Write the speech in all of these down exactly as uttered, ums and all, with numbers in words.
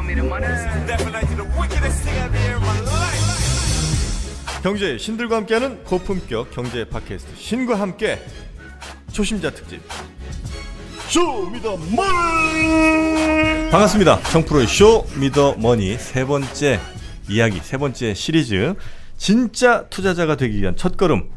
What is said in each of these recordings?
경제의 신들과 함께하는 고품격 경제 팟캐스트 신과 함께 초심자 특집 쇼미더머니. 반갑습니다. 청프로의 쇼미더머니 세 번째 이야기, 세 번째 시리즈, 진짜 투자자가 되기 위한 첫걸음,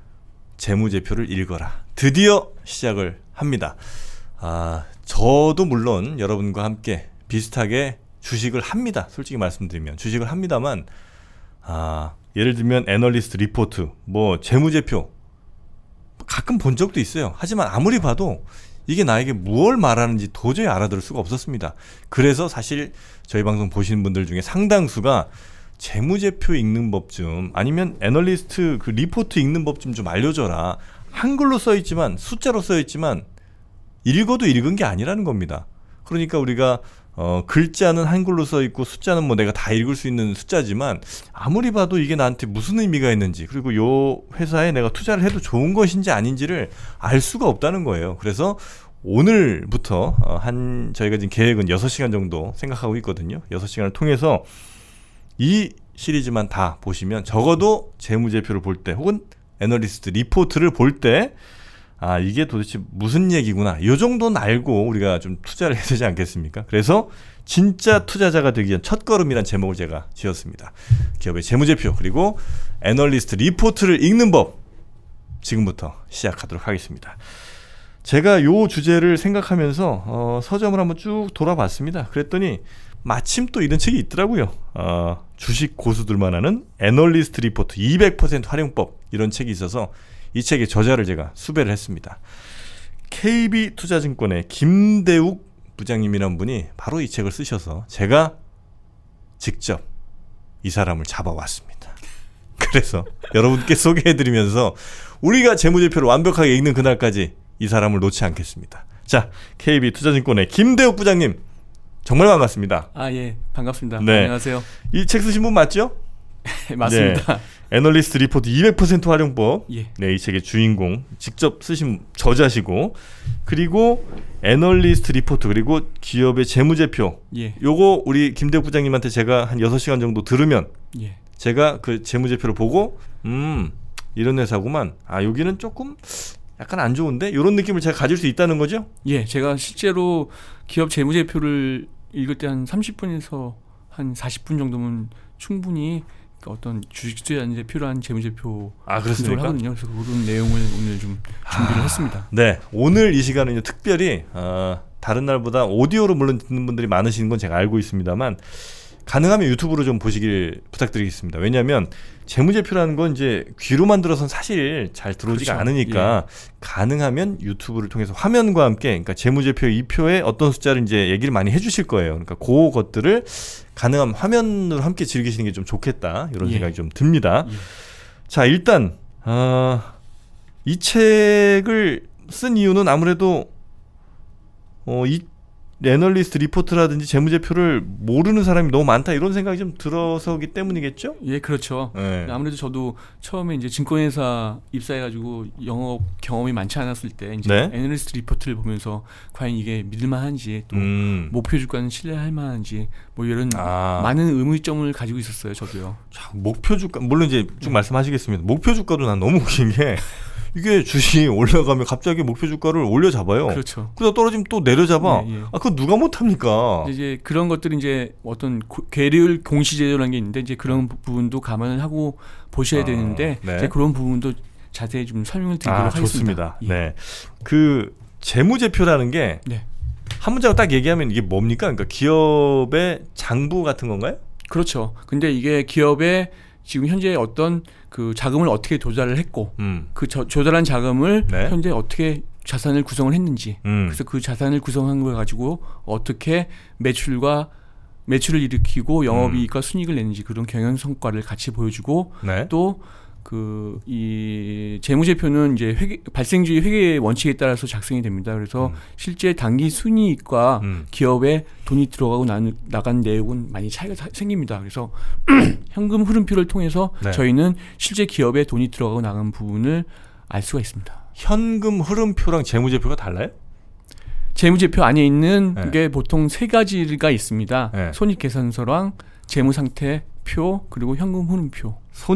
재무제표를 읽어라, 드디어 시작을 합니다. 아, 저도 물론 여러분과 함께 비슷하게 주식을 합니다. 솔직히 말씀드리면 주식을 합니다만, 아, 예를 들면 애널리스트 리포트, 뭐 재무제표 가끔 본 적도 있어요. 하지만 아무리 봐도 이게 나에게 무엇을 말하는지 도저히 알아들을 수가 없었습니다. 그래서 사실 저희 방송 보시는 분들 중에 상당수가 재무제표 읽는 법 좀, 아니면 애널리스트 그 리포트 읽는 법 좀 좀 알려줘라, 한글로 써있지만 숫자로 써있지만 읽어도 읽은 게 아니라는 겁니다. 그러니까 우리가 어, 글자는 한글로 써있고 숫자는 뭐 내가 다 읽을 수 있는 숫자지만 아무리 봐도 이게 나한테 무슨 의미가 있는지, 그리고 요 회사에 내가 투자를 해도 좋은 것인지 아닌지를 알 수가 없다는 거예요. 그래서 오늘부터 어, 한 저희가 지금 계획은 여섯 시간 정도 생각하고 있거든요. 여섯 시간을 통해서 이 시리즈만 다 보시면 적어도 재무제표를 볼 때 혹은 애널리스트 리포트를 볼 때 아, 이게 도대체 무슨 얘기구나, 이 정도는 알고 우리가 좀 투자를 해야 되지 않겠습니까? 그래서 진짜 투자자가 되기 위한 첫걸음이란 제목을 제가 지었습니다. 기업의 재무제표 그리고 애널리스트 리포트를 읽는 법, 지금부터 시작하도록 하겠습니다. 제가 요 주제를 생각하면서 어, 서점을 한번 쭉 돌아봤습니다. 그랬더니 마침 또 이런 책이 있더라고요. 어, 주식 고수들만 하는 애널리스트 리포트 이백 퍼센트 활용법, 이런 책이 있어서 이 책의 저자를 제가 수배를 했습니다. 케이비투자증권의 김대욱 부장님이란 분이 바로 이 책을 쓰셔서 제가 직접 이 사람을 잡아왔습니다. 그래서 여러분께 소개해드리면서 우리가 재무제표를 완벽하게 읽는 그날까지 이 사람을 놓지 않겠습니다. 자, 케이비투자증권의 김대욱 부장님, 정말 반갑습니다. 아, 예, 반갑습니다. 네. 안녕하세요. 이 책 쓰신 분 맞죠? 맞습니다. 네. 애널리스트 리포트 이백 퍼센트 활용법. 예. 네, 이 책의 주인공, 직접 쓰신 저자시고, 그리고 애널리스트 리포트 그리고 기업의 재무제표. 예. 요거 우리 김대욱 부장님한테 제가 한 여섯 시간 정도 들으면 예. 제가 그 재무제표를 보고 음, 이런 회사구만. 아, 여기는 조금 약간 안 좋은데? 이런 느낌을 제가 가질 수 있다는 거죠? 예, 제가 실제로 기업 재무제표를 읽을 때 한 삼십 분에서 한 사십 분 정도면 충분히 어떤 주식 투자자한테 필요한 재무제표 아, 그렇습니까? 하거든요. 그래서 그런 내용을 오늘 좀 준비를 아, 했습니다. 네, 오늘 이 시간은 특별히 어, 다른 날보다 오디오로 물론 듣는 분들이 많으신 건 제가 알고 있습니다만, 가능하면 유튜브로 좀 보시길 부탁드리겠습니다. 왜냐하면 재무제표라는 건 이제 귀로만 들어선 사실 잘 들어오지가 그렇죠. 않으니까 예. 가능하면 유튜브를 통해서 화면과 함께, 그러니까 재무제표 이 표에 어떤 숫자를 이제 얘기를 많이 해주실 거예요. 그러니까 그 것들을 가능하면 화면으로 함께 즐기시는 게 좀 좋겠다, 이런 예. 생각이 좀 듭니다. 예. 자, 일단 어, 이 책을 쓴 이유는 아무래도 어, 이 애널리스트 리포트라든지 재무제표를 모르는 사람이 너무 많다, 이런 생각이 좀 들어서기 때문이겠죠? 예, 그렇죠. 네. 아무래도 저도 처음에 이제 증권회사 입사해가지고 영업 경험이 많지 않았을 때 이제 네? 애널리스트 리포트를 보면서 과연 이게 믿을만한지, 또 음. 목표 주가는 신뢰할 만한지, 뭐 이런 아. 많은 의문점을 가지고 있었어요, 저도요. 자, 목표 주가, 물론 이제 쭉 네. 말씀하시겠습니다. 목표 주가도 난 너무 웃긴 게 이게 주식이 올라가면 갑자기 목표 주가를 올려잡아요. 그렇죠. 그러다 떨어지면 또 내려잡아. 예, 예. 아, 그거 누가 못합니까? 이제 그런 것들이 이제 어떤 괴리율 공시제도라는 게 있는데, 이제 그런 부분도 감안을 하고 보셔야 아, 되는데 네. 이제 그런 부분도 자세히 좀 설명을 드리도록 아, 하겠습니다. 좋습니다. 예. 네, 그 재무제표라는 게 네. 한 문장으로 딱 얘기하면 이게 뭡니까? 그러니까 기업의 장부 같은 건가요? 그렇죠. 근데 이게 기업의 지금 현재 어떤 그 자금을 어떻게 조달을 했고 음. 그 저, 조달한 자금을 네. 현재 어떻게 자산을 구성을 했는지 음. 그래서 그 자산을 구성한 걸 가지고 어떻게 매출과 매출을 일으키고 영업이익과 음. 순이익을 내는지, 그런 경영 성과를 같이 보여주고 네. 또 그 이 재무제표는 이제 회계, 발생주의 회계 원칙에 따라서 작성이 됩니다. 그래서 음. 실제 단기 순이익과 음. 기업에 돈이 들어가고 나, 나간 내용은 많이 차이가 사, 생깁니다. 그래서 현금 흐름표를 통해서 네. 저희는 실제 기업에 돈이 들어가고 나간 부분을 알 수가 있습니다. 현금 흐름표랑 재무제표가 달라요? 재무제표 안에 있는 네. 게 보통 세 가지가 있습니다. 네. 손익계산서랑 재무상태표 그리고 현금 흐름표.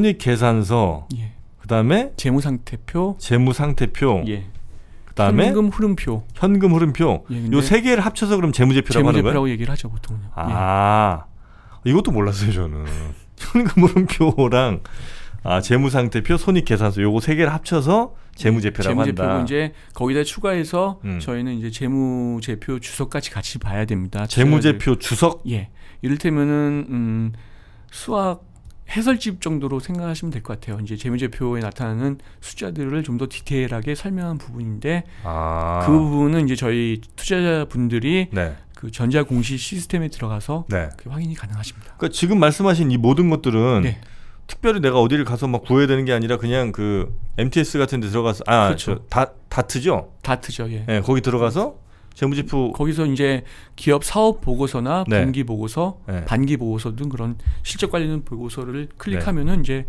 손익계산서. 예. 그다음에 재무상태표. 재무상태표. 예. 그다음에 현금 흐름표. 현금 흐름표. 예, 요 세 개를 합쳐서 그럼 재무제표라고 하는 거예요? 재무제표라고 얘기를 하죠 보통은. 아 예. 이것도 몰랐어요 저는. 현금 흐름표랑 아 재무상태표, 손익계산서 요거 세 개를 합쳐서 재무제표라고 재무제표고 한다. 이제 거기다 추가해서 음. 저희는 이제 재무제표 주석까지 같이 봐야 됩니다. 재무제표 주석? 예. 이를테면은 음, 수학 해설집 정도로 생각하시면 될 것 같아요. 이제 재무제표에 나타나는 숫자들을 좀 더 디테일하게 설명한 부분인데 아. 그 부분은 이제 저희 투자자분들이 네. 그 전자공시 시스템에 들어가서 네. 확인이 가능하십니다. 그러니까 지금 말씀하신 이 모든 것들은 네. 특별히 내가 어디를 가서 막 구해야 되는 게 아니라 그냥 그 엠티에스 같은 데 들어가서 아, 그렇죠. 저 다, 다트죠? 다트죠. 예. 네, 거기 들어가서 재무제표 거기서 이제 기업 사업 보고서나 네. 분기 보고서, 네. 반기 보고서 등 그런 실적 관련 보고서를 클릭하면은 네. 이제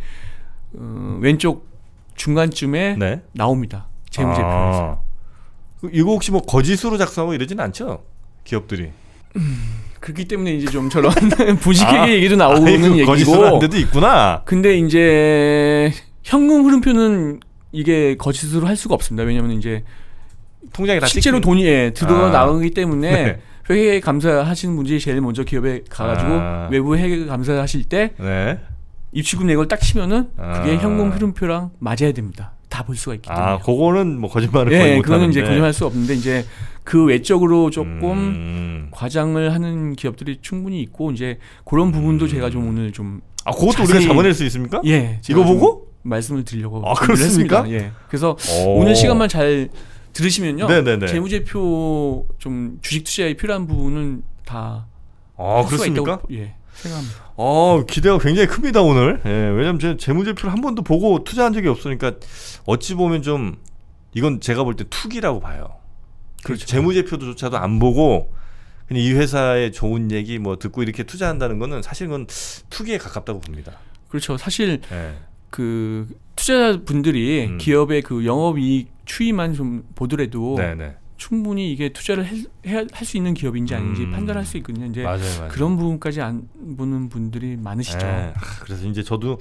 어, 왼쪽 중간쯤에 네. 나옵니다. 재무제표에서. 아. 이거 혹시 뭐 거짓으로 작성하고 이러진 않죠? 기업들이. 음, 그렇기 때문에 이제 좀 저런 부식회계 아, 얘기도 나오는 아, 얘기고. 거짓으로 한 데도 있구나. 근데 이제 현금 흐름표는 이게 거짓으로 할 수가 없습니다. 왜냐하면 이제 통장에 다 실제로 찍힌... 돈이 예, 들어가 아. 나오기 때문에 네. 회계 감사하시는 분들이 제일 먼저 기업에 가가지고 아. 외부 회계 감사하실 때 네. 입출금 내역을 딱 치면은 아. 그게 현금 흐름표랑 맞아야 됩니다. 다 볼 수가 있기 때문에. 아, 그거는 뭐 거짓말을 예, 거의 못 그거는 하는데. 이제 거짓말할 수 없는데 이제 그 외적으로 조금 음. 과장을 하는 기업들이 충분히 있고 이제 그런 부분도 음. 제가 좀 오늘 좀 아, 그것도 자세히... 우리가 잡아낼 수 있습니까? 예, 이거 보고 말씀을 드리려고. 아, 그렇습니까? 했습니다. 예, 그래서 오. 오늘 시간만 잘 들으시면요. 네네네. 재무제표 좀 주식 투자에 필요한 부분은 다 아, 그렇습니까? 있다고, 예, 생각합니다. 어, 기대가 굉장히 큽니다 오늘. 예, 왜냐면 제 재무제표를 한 번도 보고 투자한 적이 없으니까 어찌 보면 좀 이건 제가 볼 때 투기라고 봐요. 그렇죠. 재무제표도조차도 안 보고 그냥 이 회사의 좋은 얘기 뭐 듣고 이렇게 투자한다는 거는 사실 그건 투기에 가깝다고 봅니다. 그렇죠. 사실 예. 그 투자자분들이 음. 기업의 그 영업이익 추이만 좀 보더라도 네네. 충분히 이게 투자를 할 수 있는 기업인지 아닌지 음. 판단할 수 있거든요. 이제 맞아요, 맞아요. 그런 부분까지 안 보는 분들이 많으시죠. 네. 그래서 이제 저도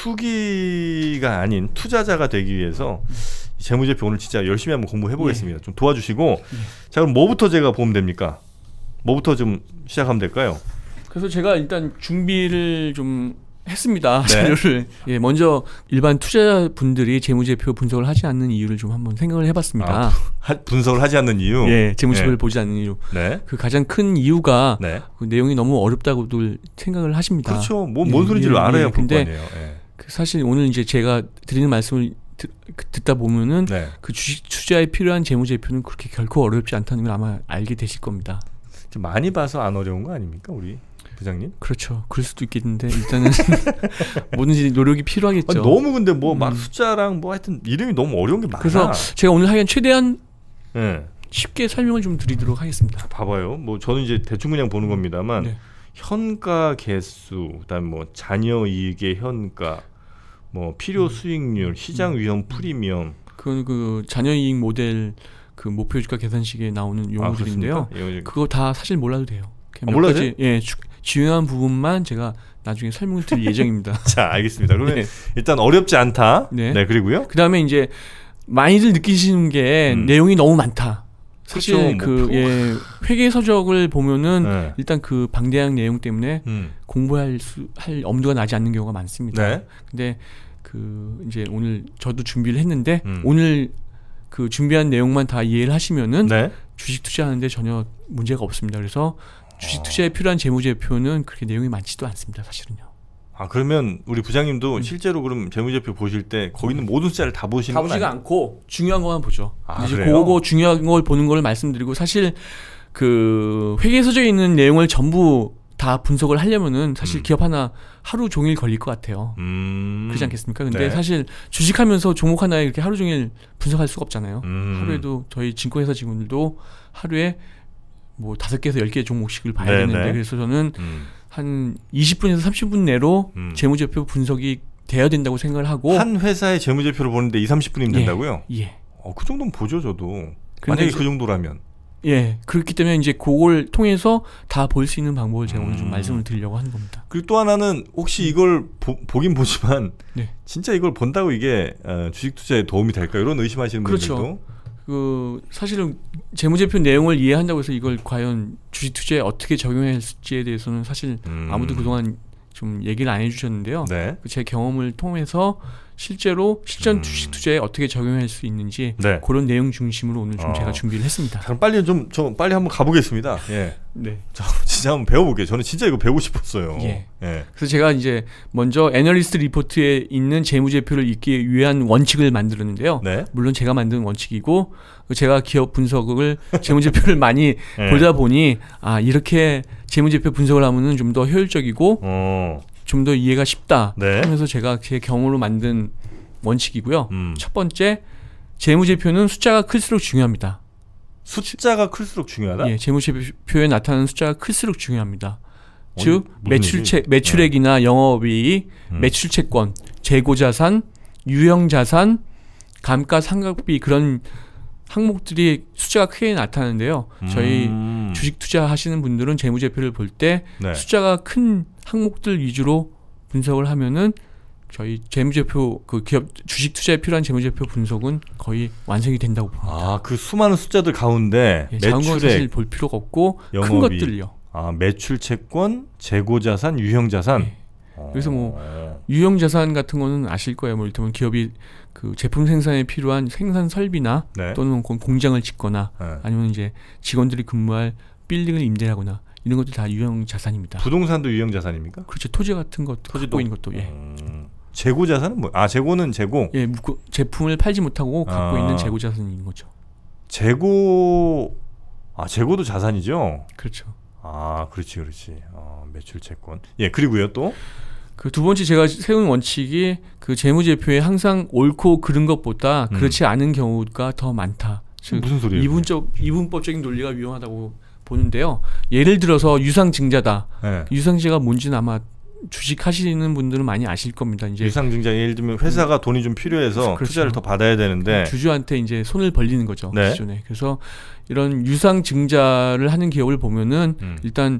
투기가 아닌 투자자가 되기 위해서 재무제표 오늘 진짜 열심히 한번 공부해 보겠습니다. 예. 좀 도와주시고 예. 자, 그럼 뭐부터 제가 보면 됩니까? 뭐부터 좀 시작하면 될까요? 그래서 제가 일단 준비를 좀 했습니다. 네. 자료를. 예, 먼저 일반 투자자분들이 재무제표 분석을 하지 않는 이유를 좀 한번 생각을 해봤습니다. 아, 하, 분석을 하지 않는 이유? 예, 재무제표를 네. 보지 않는 이유. 네. 그 가장 큰 이유가 네. 그 내용이 너무 어렵다고들 생각을 하십니다. 그렇죠. 뭐, 뭔 예, 소리인지를 예, 알아야 예, 볼 거 아니에요. 예. 그 사실 오늘 이제 제가 드리는 말씀을 듣, 듣다 보면은 네. 그 주식 투자에 필요한 재무제표는 그렇게 결코 어렵지 않다는 걸 아마 알게 되실 겁니다. 좀 많이 봐서 안 어려운 거 아닙니까, 우리? 부장님? 그렇죠. 그럴 수도 있겠는데 일단은 뭐든지 노력이 필요하겠죠. 아니, 너무 근데 뭐 막 음. 숫자랑 뭐 하여튼 이름이 너무 어려운 게 많아. 그래서 제가 오늘 하여간 최대한 네. 쉽게 설명을 좀 드리도록 하겠습니다. 봐봐요. 뭐 저는 이제 대충 그냥 보는 겁니다만 네. 현가 개수, 그다음 뭐 잔여 이익의 현가, 뭐 필요 음. 수익률, 시장 위험 프리미엄. 그 그 잔여 이익 모델 그 목표 주가 계산식에 나오는 용어들인데요. 아, 그거 다 사실 몰라도 돼요. 아, 몰라도 돼요? 예. 주, 중요한 부분만 제가 나중에 설명을 드릴 예정입니다. 자, 알겠습니다. 그러면 네. 일단 어렵지 않다. 네. 네, 그리고요. 그다음에 이제 많이들 느끼시는 게 음. 내용이 너무 많다. 사실 그렇죠. 그 뭐, 예, 회계 서적을 보면은 네. 일단 그 방대한 내용 때문에 음. 공부할 수, 할 엄두가 나지 않는 경우가 많습니다. 네. 근데 그 이제 오늘 저도 준비를 했는데 음. 오늘 그 준비한 내용만 다 이해를 하시면은 네. 주식 투자하는데 전혀 문제가 없습니다. 그래서 주식 투자에 필요한 재무제표는 그렇게 내용이 많지도 않습니다. 사실은요. 아, 그러면 우리 부장님도 음. 실제로 그럼 재무제표 보실 때 거기 있는 모든 숫자를 다 보시는 다 건 보지가 아니... 않고 중요한 것만 보죠. 아, 이제 그래요? 그거 중요한 걸 보는 걸 말씀드리고 사실 그 회계 서적에 있는 내용을 전부 다 분석을 하려면은 사실 음. 기업 하나 하루 종일 걸릴 것 같아요. 음. 그렇지 않겠습니까? 근데 네. 사실 주식하면서 종목 하나에 이렇게 하루 종일 분석할 수가 없잖아요. 음. 하루에도 저희 증권회사 직원들도 하루에 뭐 다섯 개에서 열 개 종목씩을 봐야 네, 되는데 네. 그래서 저는 음. 한 이십 분에서 삼십 분 내로 음. 재무제표 분석이 돼야 된다고 생각을 하고 한 회사의 재무제표를 보는데 이삼십 분이면 예, 된다고요? 예. 어, 그 정도면 보죠, 저도. 만약에 그 정도라면. 예, 그렇기 때문에 이제 그걸 통해서 다 볼 수 있는 방법을 제가 음. 오늘 좀 말씀을 드리려고 하는 겁니다. 그리고 또 하나는 혹시 이걸 보, 보긴 보지만 네. 진짜 이걸 본다고 이게 어, 주식 투자에 도움이 될까 이런 의심하시는 그렇죠. 분들도 그 사실은 재무제표 내용을 이해한다고 해서 이걸 과연 주식 투자에 어떻게 적용할지에 대해서는 사실 음. 아무도 그동안 좀 얘기를 안 해주셨는데요. 네. 제 경험을 통해서 실제로 실전 음. 주식 투자에 어떻게 적용할 수 있는지 네. 그런 내용 중심으로 오늘 좀 어. 제가 준비를 했습니다. 그럼 빨리 좀, 좀 빨리 한번 가보겠습니다. 예. 네. 저 진짜 한번 배워볼게요. 저는 진짜 이거 배우고 싶었어요. 예. 예. 그래서 제가 이제 먼저 애널리스트 리포트에 있는 재무제표를 읽기 위한 원칙을 만들었는데요. 네. 물론 제가 만든 원칙이고 제가 기업 분석을 재무제표를 많이 네. 보다 보니 아 이렇게 재무제표 분석을 하면은 좀 더 효율적이고. 어. 좀 더 이해가 쉽다 네. 하면서 제가 제 경험으로 만든 원칙이고요. 음. 첫 번째, 재무제표는 숫자가 클수록 중요합니다. 숫자가 클수록 중요하다? 예, 재무제표에 나타나는 숫자가 클수록 중요합니다. 어, 즉 매출채, 매출액이나 네. 영업이익, 음. 매출채권, 재고자산, 유형자산, 감가상각비 그런 항목들이 숫자가 크게 나타나는데요. 저희 음. 주식 투자하시는 분들은 재무제표를 볼 때 네. 숫자가 큰 항목들 위주로 분석을 하면은 저희 재무제표 그 기업 주식 투자에 필요한 재무제표 분석은 거의 완성이 된다고 봅니다. 아, 그 수많은 숫자들 가운데 예, 작은 건 사실 볼 필요가 없고 영업이, 큰 것들요. 아, 매출채권, 재고자산, 유형자산. 예. 그래서 뭐 유형자산 같은 거는 아실 거예요. 뭐 이를테면 기업이 그 제품 생산에 필요한 생산 설비나 네. 또는 공장을 짓거나 네. 아니면 이제 직원들이 근무할 빌딩을 임대하거나 이런 것들 다 유형 자산입니다. 부동산도 유형 자산입니까? 그렇죠. 토지 같은 것도 토지도 갖고 있는 것도 예. 음, 재고 자산은 뭐? 아 재고는 재고. 예, 제품을 팔지 못하고 갖고 아. 있는 재고 자산인 거죠. 재고 아 재고도 자산이죠. 그렇죠. 아 그렇지 그렇지. 아, 매출 채권. 예 그리고요 또. 그 두 번째 제가 세운 원칙이 그 재무제표에 항상 옳고 그른 것보다 음. 그렇지 않은 경우가 더 많다. 즉 무슨 소리예요? 이분적 이분법적인 논리가 유용하다고 보는데요. 예를 들어서 유상증자다. 네. 유상증자가 뭔지는 아마 주식 하시는 분들은 많이 아실 겁니다. 이제 유상증자 예를 들면 회사가 음. 돈이 좀 필요해서 그렇죠. 투자를 더 받아야 되는데 주주한테 이제 손을 벌리는 거죠. 네. 기존에. 그래서 이런 유상증자를 하는 기업을 보면은 음. 일단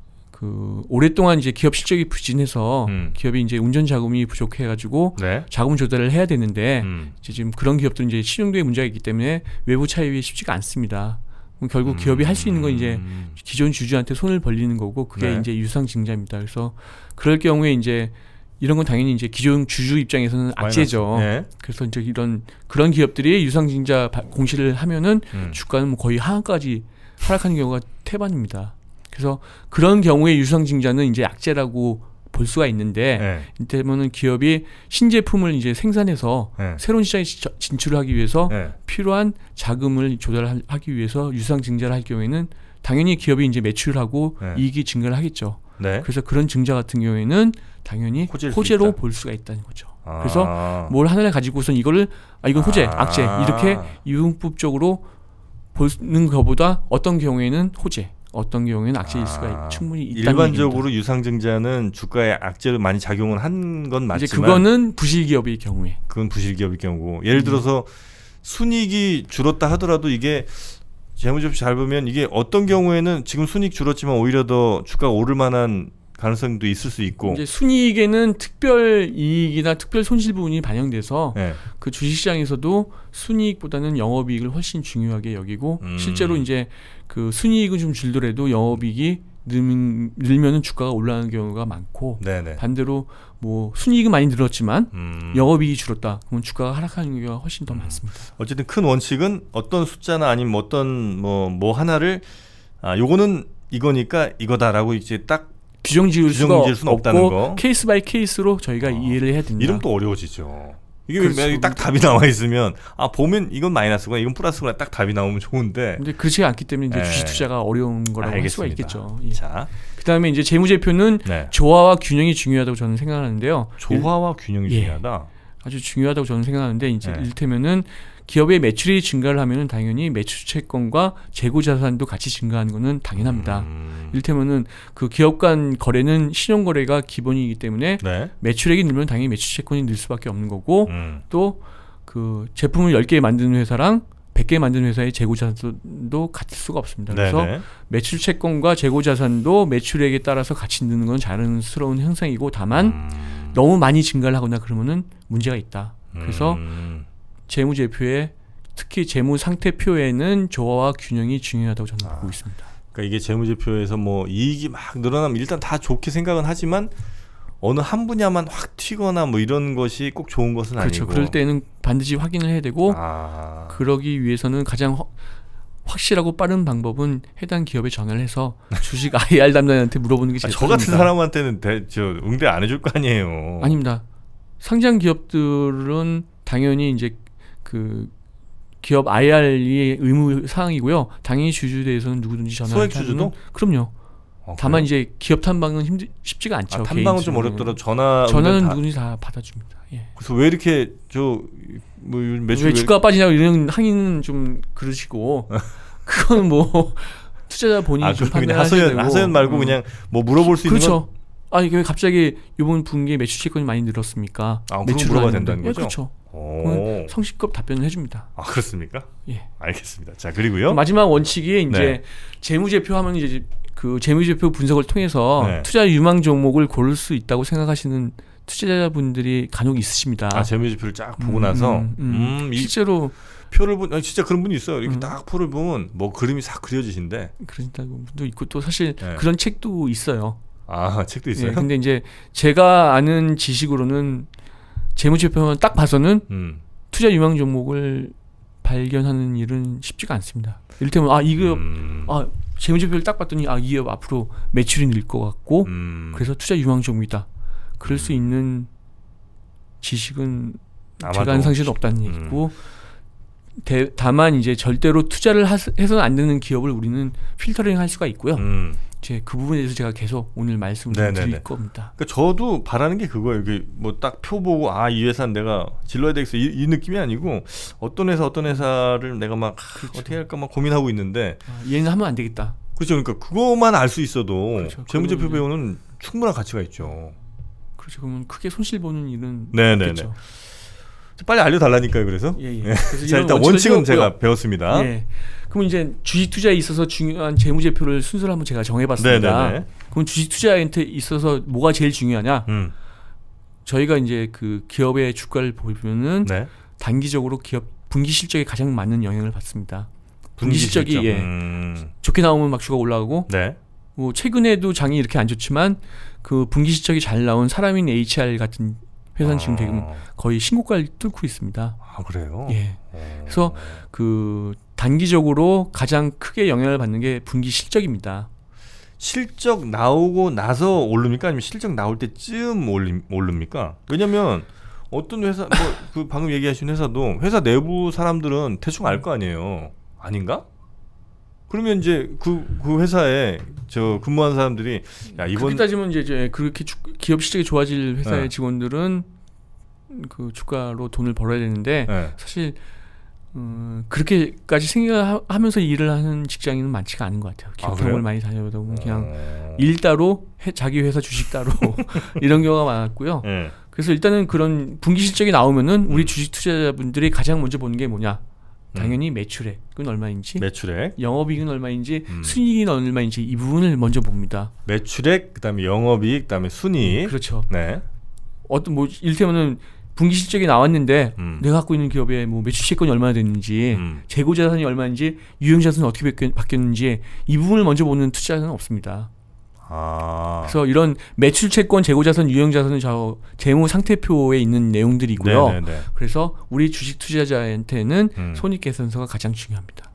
그 오랫동안 이제 기업 실적이 부진해서 음. 기업이 이제 운전 자금이 부족해가지고 네. 자금 조달을 해야 되는데 음. 이제 지금 그런 기업들은 이제 신용도에 문제가 있기 때문에 외부 차입이 쉽지가 않습니다. 그럼 결국 음. 기업이 할 수 있는 건 이제 기존 주주한테 손을 벌리는 거고 그게 네. 이제 유상증자입니다. 그래서 그럴 경우에 이제 이런 건 당연히 이제 기존 주주 입장에서는 악재죠. 네. 그래서 이제 이런 그런 기업들이 유상증자 공시를 하면은 음. 주가는 뭐 거의 하한까지 하락하는 경우가 태반입니다. 그래서 그런 경우에 유상증자는 이제 약재라고 볼 수가 있는데 네. 이때면은 기업이 신제품을 이제 생산해서 네. 새로운 시장에 진출을 하기 위해서 네. 필요한 자금을 조달하기 위해서 유상증자를 할 경우에는 당연히 기업이 이제 매출을 하고 네. 이익이 증가를 하겠죠. 네. 그래서 그런 증자 같은 경우에는 당연히 호재로 볼 수가 있다는 거죠. 아. 그래서 뭘 하나를 가지고선 이거를 아 이건 호재, 아. 악재 이렇게 이분법적으로 보는 것보다 어떤 경우에는 호재 어떤 경우에는 악재일 수가 아, 충분히 있다는 일반적으로 얘기입니다. 유상증자는 주가에 악재로 많이 작용을 한 건 맞지만 이제 그거는 부실기업의 경우에 그건 부실기업의 경우고 예를 들어서 음. 순이익이 줄었다 하더라도 이게 재무제표 잘 보면 이게 어떤 경우에는 지금 순이익 줄었지만 오히려 더 주가가 오를 만한 가능성도 있을 수 있고 이제 순이익에는 특별 이익이나 특별 손실 부분이 반영돼서 네. 그 주식시장에서도 순이익보다는 영업이익을 훨씬 중요하게 여기고 음. 실제로 이제 그 순이익은 좀 줄더라도 영업이익이 늘, 늘면은 주가가 올라가는 경우가 많고 네네. 반대로 뭐 순이익은 많이 늘었지만 음. 영업이익이 줄었다 그러면 주가가 하락하는 경우가 훨씬 더 음. 많습니다. 어쨌든 큰 원칙은 어떤 숫자나 아니면 어떤 뭐, 뭐 하나를 아 요거는 이거니까 이거다라고 이제 딱 규정 지을 수가 없고 거. 케이스 바이 케이스로 저희가 어. 이해를 해야 된다. 이름 또 어려워지죠. 이게 그렇죠. 딱 답이 나와 있으면 아 보면 이건 마이너스구나 이건 플러스구나 딱 답이 나오면 좋은데 근데 그렇지 않기 때문에 이제 주식 투자가 어려운 거라고 알겠습니다. 할 수가 있겠죠. 예. 자, 그다음에 이제 재무제표는 네. 조화와 균형이 중요하다고 저는 생각하는데요. 조화와 균형이 예. 중요하다. 아주 중요하다고 저는 생각하는데 이제 네. 이를테면은 기업의 매출이 증가를 하면은 당연히 매출채권과 재고자산도 같이 증가하는 것은 당연합니다. 음. 이를테면은 그 기업 간 거래는 신용거래가 기본이기 때문에 네. 매출액이 늘면 당연히 매출채권이 늘 수밖에 없는 거고 음. 또 그 제품을 열 개 만드는 회사랑 백 개 만든 회사의 재고자산도 같을 수가 없습니다. 그래서 네네. 매출 채권과 재고자산도 매출액에 따라서 같이 느는 건 자연스러운 현상이고 다만 음. 너무 많이 증가를 하거나 그러면은 문제가 있다. 그래서 음. 재무제표에 특히 재무상태표에는 조화와 균형이 중요하다고 저는 아. 보고 있습니다. 그러니까 이게 재무제표에서 뭐 이익이 막 늘어나면 일단 다 좋게 생각은 하지만 어느 한 분야만 확 튀거나 뭐 이런 것이 꼭 좋은 것은 그렇죠. 아니고. 그럴 때는 반드시 확인을 해야 되고 아. 그러기 위해서는 가장 허, 확실하고 빠른 방법은 해당 기업에 전화를 해서 주식 아이알 담당자한테 물어보는 게 제일 아, 저 같은 사람한테는 대, 저 응대 안 해줄 거 아니에요. 아닙니다. 상장 기업들은 당연히 이제 그 기업 아이알이 의무 사항이고요. 당연히 주주대에서는 누구든지 전화를 소액 주주도? 그럼요. 어, 다만 이제 기업 탐방은 힘들, 쉽지가 않죠. 아, 탐방은 좀 어렵더라도 전화 전화는 다... 누구든지 다 받아줍니다. 예. 그래서 왜 이렇게 저 뭐 매출 왜 주가가 빠지냐고 이런 항의는 좀 그러시고 그건 뭐 투자자 본인이 아, 좀 판단하셔야 하소연, 되고 하소연 말고 음. 그냥 뭐 물어볼 수 그렇죠. 있는 건 아 이게 왜 갑자기 이번 분기에 매출 채권이 많이 늘었습니까? 아, 매출 물어봐야 된다는 예, 거죠? 그렇죠. 성실급 답변을 해줍니다. 아 그렇습니까? 예, 알겠습니다. 자 그리고요 마지막 원칙이 이제 네. 재무제표 하면 이제 그 재무제표 분석을 통해서 네. 투자 유망 종목을 고를 수 있다고 생각하시는 투자자분들이 간혹 있으십니다. 아 재무제표를 쫙 보고 음, 나서 음, 음. 음, 실제로 표를 본 진짜 그런 분이 있어요. 이렇게 음. 딱 표를 보면 뭐 그림이 싹 그려지신데 그런다고 분도 있고 또 사실 네. 그런 책도 있어요. 아 책도 있어요. 예, 근데 이제 제가 아는 지식으로는 재무제표만 딱 봐서는 음. 투자 유망 종목을 발견하는 일은 쉽지가 않습니다. 이를테면 아 이거 음. 아 재무제표를 딱 봤더니 아 이 기업 앞으로 매출이 늘 것 같고 음. 그래서 투자 유망 종목이다. 그럴 음. 수 있는 지식은 제가 한 상식은 없다는 음. 얘기고 대, 다만 이제 절대로 투자를 하, 해서는 안 되는 기업을 우리는 필터링 할 수가 있고요. 음. 이제 그 부분에 대해서 제가 계속 오늘 말씀을 드릴 겁니다. 그러니까 저도 바라는 게 그거예요. 뭐 딱 표 보고 아 이 회사는 내가 질러야 되겠어 이, 이 느낌이 아니고 어떤 회사 어떤 회사를 내가 막 그렇죠. 어떻게 할까 막 고민하고 있는데 아, 얘는 하면 안 되겠다. 그렇죠. 그러니까 그것만 알 수 있어도 그렇죠. 재무제표 배우는 충분한 가치가 있죠. 그렇죠. 그러면 크게 손실 보는 일은 네네네. 없겠죠. 빨리 알려달라니까요. 그래서, 예, 예. 네. 그래서 자, 일단 원칙은 제가 배웠습니다. 예. 그럼 이제 주식 투자에 있어서 중요한 재무제표를 순서를 한번 제가 정해봤습니다. 네네네. 그럼 주식 투자한테 있어서 뭐가 제일 중요하냐? 음. 저희가 이제 그 기업의 주가를 보면은 네. 단기적으로 기업 분기 실적에 가장 많은 영향을 받습니다. 분기, 분기 실적이 실적. 예. 음. 좋게 나오면 막 주가 올라가고, 네. 뭐 최근에도 장이 이렇게 안 좋지만 그 분기 실적이 잘 나온 사람인 에이치알 같은 회사는 아. 지금 지금 거의 신고가를 뚫고 있습니다. 아 그래요? 예. 오. 그래서 그 단기적으로 가장 크게 영향을 받는 게 분기 실적입니다. 실적 나오고 나서 오릅니까? 아니면 실적 나올 때쯤 오르, 오릅니까? 왜냐면 어떤 회사 뭐 그 방금 얘기하신 회사도 회사 내부 사람들은 대충 알 거 아니에요. 아닌가? 그러면 이제 그, 그 회사에 저 근무한 사람들이 야 이번 그렇게 따지면 이제 그렇게 주, 기업 실적이 좋아질 회사의 네. 직원들은 그 주가로 돈을 벌어야 되는데 네. 사실 음, 그렇게까지 생각하면서 일을 하는 직장인은 많지가 않은 것 같아요. 기업 정보를 아, 많이 다녀보다 보면 그냥 어... 일 따로 해, 자기 회사 주식 따로 이런 경우가 많았고요. 네. 그래서 일단은 그런 분기 실적이 나오면은 우리 주식 투자자분들이 가장 먼저 보는 게 뭐냐? 당연히 매출액은 얼마인지, 매출액, 영업이익은 얼마인지, 음. 순이익은 얼마인지 이 부분을 먼저 봅니다. 매출액, 그다음에 영업이익, 그다음에 순이익. 음, 그렇죠. 네. 어떤 뭐 이를테면은 분기 실적이 나왔는데 음. 내가 갖고 있는 기업의 뭐 매출 채권이 얼마나 됐는지, 음. 재고 자산이 얼마인지, 유형 자산이 어떻게 바뀌었는지 이 부분을 먼저 보는 투자자는 없습니다. 아. 그래서 이런 매출 채권, 재고 자산, 유형 자산은 저 재무 상태표에 있는 내용들이고요. 네네네. 그래서 우리 주식 투자자한테는 음. 손익 계산서가 가장 중요합니다.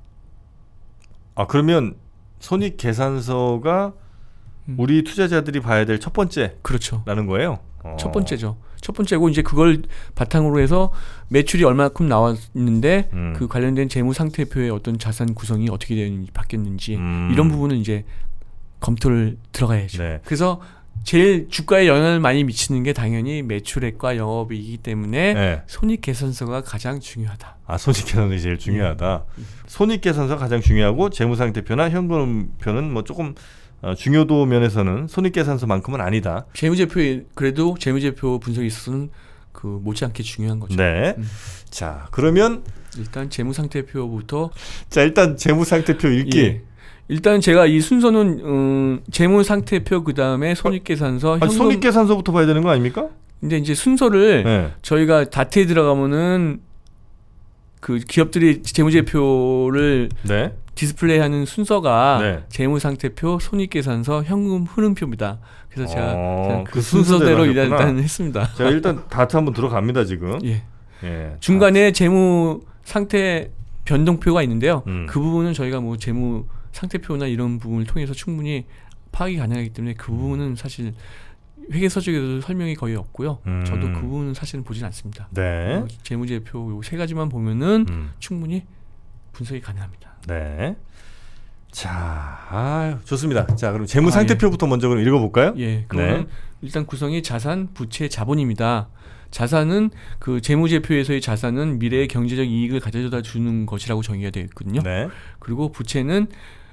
아 그러면 손익 계산서가 음. 우리 투자자들이 봐야 될 첫 번째 그렇죠. 라는 거예요? 어. 첫 번째죠. 첫 번째고 이제 그걸 바탕으로 해서 매출이 얼마큼 나왔는데 음. 그 관련된 재무 상태표의 어떤 자산 구성이 어떻게 되는지 바뀌었는지 음. 이런 부분은 이제 검토를 들어가야죠. 네. 그래서 제일 주가에 영향을 많이 미치는 게 당연히 매출액과 영업이기 때문에 네. 손익계산서가 가장 중요하다. 아 손익계산서가 제일 중요하다. 네. 손익계산서가 가장 중요하고 재무상태표나 현금표는 뭐 조금 어, 중요도 면에서는 손익계산서만큼은 아니다. 재무제표에 그래도 재무제표 분석에 있어서는 그 못지않게 중요한 거죠. 네. 음. 자 그러면 일단 재무상태표부터. 자, 일단 재무상태표 읽기. 예. 일단 제가 이 순서는 음, 재무상태표 그 다음에 손익계산서. 아, 손익계산서부터 봐야 되는 거 아닙니까? 근데 이제 순서를 네. 저희가 다트에 들어가면은 그 기업들이 재무제표를 네. 디스플레이하는 순서가 네. 재무상태표, 손익계산서, 현금 흐름표입니다. 그래서 제가 어, 그, 그 순서대로 일단 했습니다. 제가 일단 다트 한번 들어갑니다 지금. 예. 예. 중간에 다트. 재무상태 변동표가 있는데요. 음. 그 부분은 저희가 뭐 재무상태표나 이런 부분을 통해서 충분히 파악이 가능하기 때문에 그 부분은 사실 회계서적에도 설명이 거의 없고요. 음. 저도 그 부분은 사실은 보진 않습니다. 네. 어, 재무제표 세 가지만 보면은 음. 충분히 분석이 가능합니다. 네. 자, 아유, 좋습니다. 자, 그럼 재무상태표부터 아, 예. 먼저 그럼 읽어볼까요? 예. 그러면 네. 일단 구성이 자산, 부채, 자본입니다. 자산은 그 재무제표에서의 자산은 미래의 경제적 이익을 가져다 주는 것이라고 정의가 되어 있거든요. 네. 그리고 부채는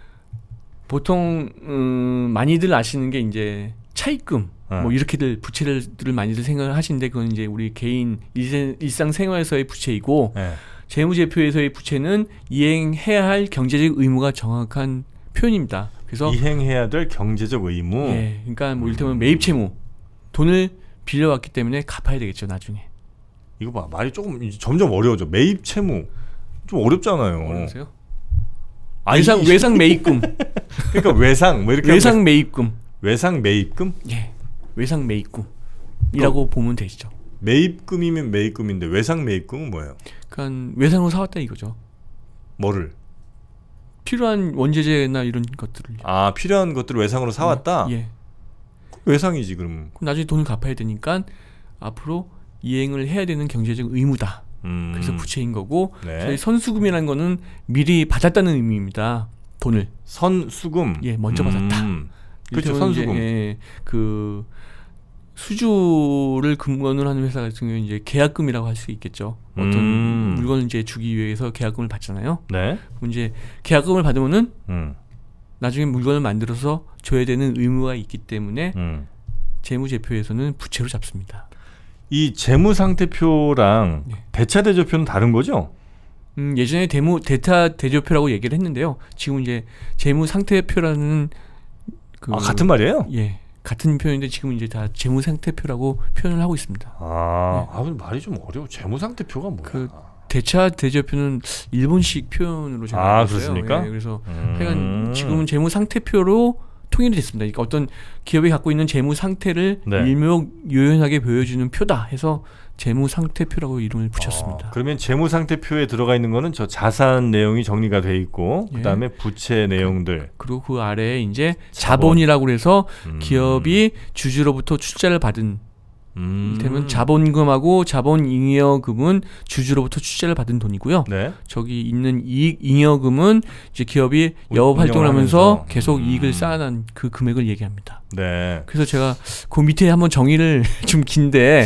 보통 음, 많이들 아시는 게 이제 차입금. 어. 뭐 이렇게들 부채를 많이들 생각을 하시는데 그건 이제 우리 개인 일상생활에서의 부채이고 네. 재무제표에서의 부채는 이행해야 할 경제적 의무가 정확한 표현입니다. 그래서 이행해야 될 경제적 의무. 예, 그러니까 뭐 이를테면 매입 채무 돈을 빌려왔기 때문에 갚아야 되겠죠 나중에. 이거 봐 말이 조금 점점 어려워져. 매입 채무 좀 어렵잖아요. 어려우세요? 외상 외상 매입금. 그러니까 외상 뭐 이렇게 외상 매입금. 외상 매입금? 예. 외상 매입금이라고 어, 보면 되시죠. 매입금이면 매입금인데 외상 매입금은 뭐예요? 그러니까 외상으로 사왔다 이거죠. 뭐를? 필요한 원재재나 이런 것들을. 아 필요한 것들을 외상으로 사왔다? 예. 외상이지 그럼. 그럼 나중에 돈을 갚아야 되니까 앞으로 이행을 해야 되는 경제적 의무다. 음. 그래서 부채인 거고 네. 저희 선수금이라는 거는 미리 받았다는 의미입니다. 돈을. 선수금? 예, 먼저 음. 받았다. 그렇죠. 선수금. 예, 그 수주를 근본으로 하는 회사 같은 경우에 이제 계약금이라고 할 수 있겠죠. 어떤 음. 물건을 이제 주기 위해서 계약금을 받잖아요. 네. 그럼 이제 계약금을 받으면은 음. 나중에 물건을 만들어서 줘야 되는 의무가 있기 때문에 음. 재무제표에서는 부채로 잡습니다. 이 재무상태표랑 네. 대차대조표는 다른 거죠? 음, 예전에 대무 대차대조표라고 얘기를 했는데요. 지금 이제 재무상태표라는 그, 아, 같은 말이에요? 예. 같은 표현인데 지금 이제 다 재무상태표라고 표현을 하고 있습니다. 아, 네. 아 말이 좀 어려워. 재무상태표가 뭐야? 그 대차 대조표는 일본식 표현으로 제가 아, 그렇습니까? 예, 그래서 음. 하여간 지금은 재무상태표로 통일이 됐습니다. 그러니까 어떤 기업이 갖고 있는 재무 상태를 네. 일목요연하게 보여주는 표다 해서 재무상태표라고 이름을 붙였습니다. 어, 그러면 재무상태표에 들어가 있는 거는 저 자산 내용이 정리가 돼 있고 예. 그다음에 부채 내용들 그리고 그 아래에 이제 자본. 자본이라고 해서 음. 기업이 주주로부터 출자를 받은 음. 이를테면 자본금하고 자본잉여금은 주주로부터 출자를 받은 돈이고요. 네. 저기 있는 이익 잉여금은 이제 기업이 영업 활동을 하면서 계속 음. 이익을 쌓아난 그 금액을 얘기합니다. 네. 그래서 제가 그 밑에 한번 정의를 좀 긴데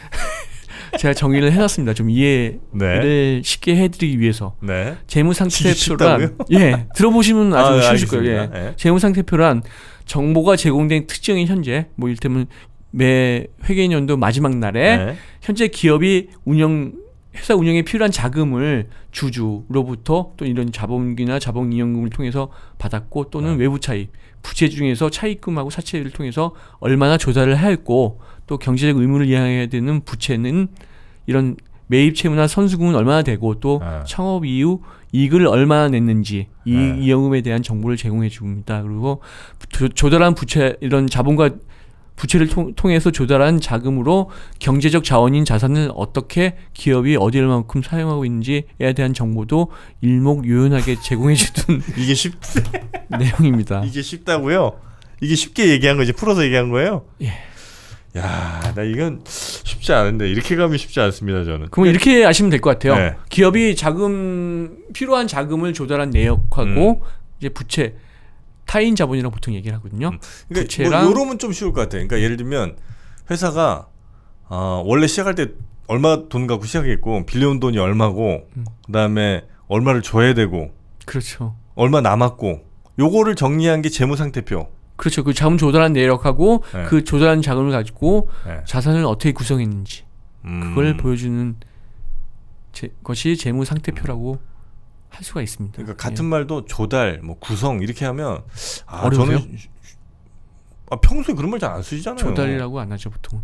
제가 정의를 해놨습니다. 좀 이해를 네. 쉽게 해드리기 위해서. 네. 재무상태표란 예 들어보시면 아주 아, 쉬우실 거예요. 예. 네. 재무상태표란 정보가 제공된 특정인 현재 뭐 이를테면 매 회계연도 마지막 날에 네. 현재 기업이 운영 회사 운영에 필요한 자금을 주주로부터 또 이런 자본기나 자본잉여금을 통해서 받았고 또는 네. 외부 차입 부채 중에서 차입금하고 사채를 통해서 얼마나 조달을 하였고 또 경제적 의무를 이행해야 되는 부채는 이런 매입 채무나 선수금은 얼마나 되고 또 네. 창업 이후 이익을 얼마나 냈는지 이익 네. 이여금에 대한 정보를 제공해 줍니다. 그리고 조, 조달한 부채 이런 자본과 부채를 통, 통해서 조달한 자금으로 경제적 자원인 자산을 어떻게 기업이 어디만큼 사용하고 있는지에 대한 정보도 일목요연하게 제공해 주던 이게 쉽 내용입니다. 이게 쉽다고요? 이게 쉽게 얘기한 거지 풀어서 얘기한 거예요? 예. 야, 나 이건 쉽지 않은데 이렇게 가면 쉽지 않습니다 저는. 그럼 이렇게 아시면 될 것 같아요. 네. 기업이 자금 필요한 자금을 조달한 내역하고 음. 이제 부채 타인 자본이라고 보통 얘기를 하거든요. 음. 그러니까 부채랑 뭐 요러면 좀 쉬울 것 같아요. 그러니까 예를 들면 회사가 어, 원래 시작할 때 얼마 돈 갖고 시작했고 빌려온 돈이 얼마고 음. 그다음에 얼마를 줘야 되고 그렇죠. 얼마 남았고 요거를 정리한 게 재무상태표. 그렇죠. 그 자금 조달한 내역하고 네. 그 조달한 자금을 가지고 네. 자산을 어떻게 구성했는지 음. 그걸 보여주는 제, 것이 재무 상태표라고 할 수가 있습니다. 그러니까 같은 예. 말도 조달, 뭐 구성 이렇게 하면 아, 어려우세요? 저는 아, 평소에 그런 말 잘 안 쓰시잖아요. 조달이라고 안 하죠 보통.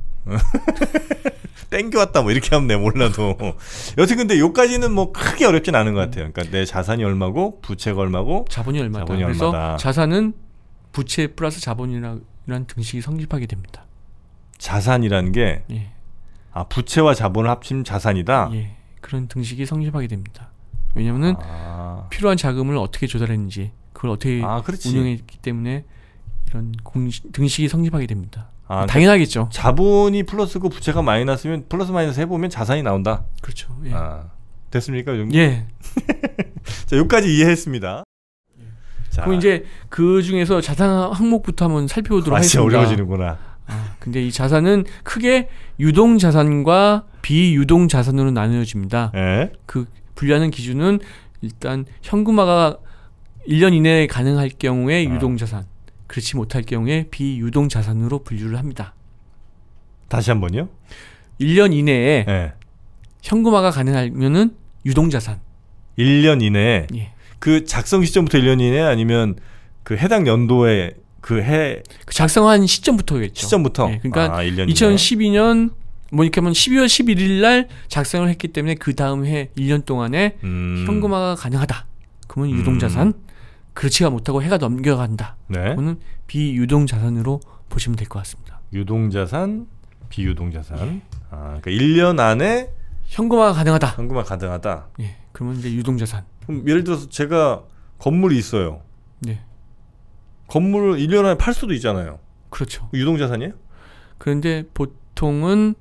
땡겨왔다 뭐 이렇게 하면 내 몰라도 여튼 근데 요까지는 뭐 크게 어렵진 않은 것 같아요. 그러니까 내 자산이 얼마고 부채가 얼마고 자본이 얼마다. 자본이 그래서 얼마다. 자산은 부채 플러스 자본이라는 등식이 성립하게 됩니다. 자산이라는 게 예. 아, 부채와 자본을 합친 자산이다. 예, 그런 등식이 성립하게 됩니다. 왜냐하면 아. 필요한 자금을 어떻게 조달했는지 그걸 어떻게 아, 운영했기 때문에 이런 공식, 등식이 성립하게 됩니다. 아, 당연하겠죠. 자본이 플러스고 부채가 마이너스면 플러스 마이너스 해보면 자산이 나온다. 그렇죠. 예. 아, 됐습니까? 이 예. 자, 여기까지 이해했습니다. 예. 자, 그럼 이제 그 중에서 자산 항목부터 한번 살펴보도록 아, 하겠습니다. 어려워지는구나. 아, 근데 이 자산은 크게 유동 자산과 비유동 자산으로 나누어집니다. 예? 그 분류하는 기준은 일단 현금화가 일 년 이내에 가능할 경우에 아. 유동 자산, 그렇지 못할 경우에 비유동 자산으로 분류를 합니다. 다시 한 번요? 일 년 이내에 예. 현금화가 가능하면은 유동 자산. 일 년 이내에 예. 그 작성 시점부터 일 년 이내 아니면 그 해당 연도에 그 해 그 작성한 시점부터겠죠. 시점부터. 예, 그러니까 아, 일 년 이천십이 년 뭐 이렇게 하면 십이월 십일일 날 작성을 했기 때문에 그 다음 해 일 년 동안에 음. 현금화가 가능하다. 그러면 유동 자산. 음. 그렇지가 못하고 해가 넘겨간다. 네. 그거는 비유동 자산으로 보시면 될 것 같습니다. 유동 자산, 비유동 자산. 예. 아, 그러니까 일 년 안에 현금화가 가능하다. 현금화 가능하다. 예. 그러면 이제 유동 자산. 그럼 예를 들어서 제가 건물이 있어요. 네. 건물을 일 년 안에 팔 수도 있잖아요. 그렇죠. 유동 자산이에요? 그런데 보통은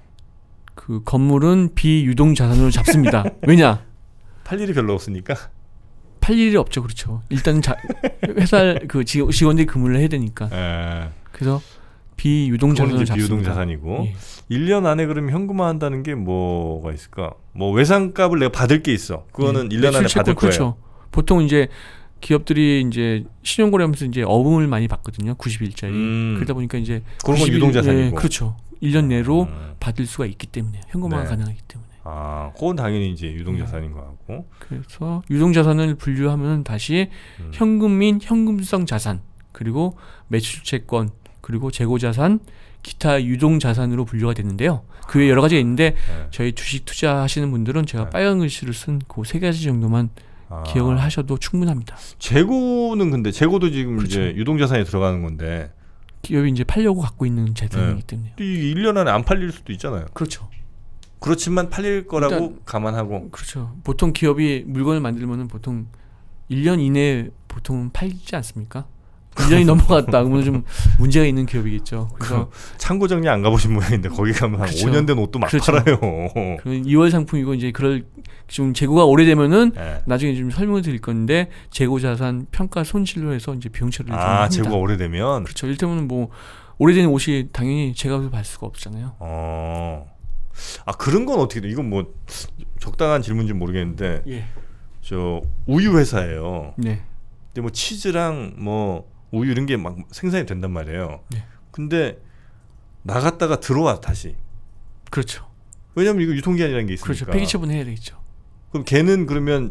그 건물은 비유동 자산으로 잡습니다. 왜냐? 팔 일이 별로 없으니까. 팔 일이 없죠. 그렇죠. 일단 자, 회사 그 직원들이 근무를 해야 되니까. 에. 그래서 비유동 자산을 잡습니다. 비유동 자산이고. 예. 일 년 안에 그러면 현금화 한다는 게 뭐가 있을까? 뭐 외상값을 내가 받을 게 있어. 그거는 예. 일 년 안에 받을 거예요. 그렇죠. 보통 이제 기업들이 이제 신용거래하면서 이제 어음을 많이 받거든요. 구십 일짜리. 음. 그러다 보니까 이제 그런 건 유동 자산이고. 예, 그렇죠. 일 년 내로 음. 받을 수가 있기 때문에 현금화가 네. 가능하기 때문에. 아, 그건 당연히 이제 유동 자산인 것 같고. 그래서 유동 자산을 분류하면 다시 음. 현금 및 현금성 자산, 그리고 매출 채권, 그리고 재고 자산, 기타 유동 자산으로 분류가 되는데요. 그 외에 여러 가지가 있는데 네. 저희 주식 투자하시는 분들은 제가 네. 빨간 글씨를 쓴 그 세 가지 정도만 아. 기억을 하셔도 충분합니다. 재고는 근데 재고도 지금 그렇죠. 이제 유동 자산에 들어가는 건데. 기업이 이제 팔려고 갖고 있는 재산이기 네. 때문에. 이 일 년 안에 안 팔릴 수도 있잖아요. 그렇죠. 그렇지만 팔릴 거라고 일단, 감안하고. 그렇죠. 보통 기업이 물건을 만들면은 보통 일 년 이내에 보통 팔지 않습니까? 일 년이 넘어갔다 그러면 좀 문제가 있는 기업이겠죠. 그래서 그 창고 정리 안 가보신 모양인데 거기 가면 한 그렇죠. 오 년 된 옷도 막 그렇죠. 팔아요. 그런 이월 상품이고 이제 그럴 좀 재고가 오래되면은 네. 나중에 좀 설명을 드릴 건데 재고 자산 평가 손실로 해서 이제 비용 처리를 좀 아, 합니다. 재고가 오래되면. 그렇죠. 이를테면 뭐 오래된 옷이 당연히 제값을 받을 수가 없잖아요. 어. 아, 그런 건 어떻게 돼? 이건 뭐 적당한 질문인지 모르겠는데. 예. 저 우유 회사예요. 네. 근데 뭐 치즈랑 뭐 우유 이런 게 막 생산이 된단 말이에요. 네. 근데 나갔다가 들어와 다시. 그렇죠. 왜냐면 이거 유통기한이라는 게 있으니까. 그렇죠. 폐기 처분해야 되겠죠. 그럼 걔는 그러면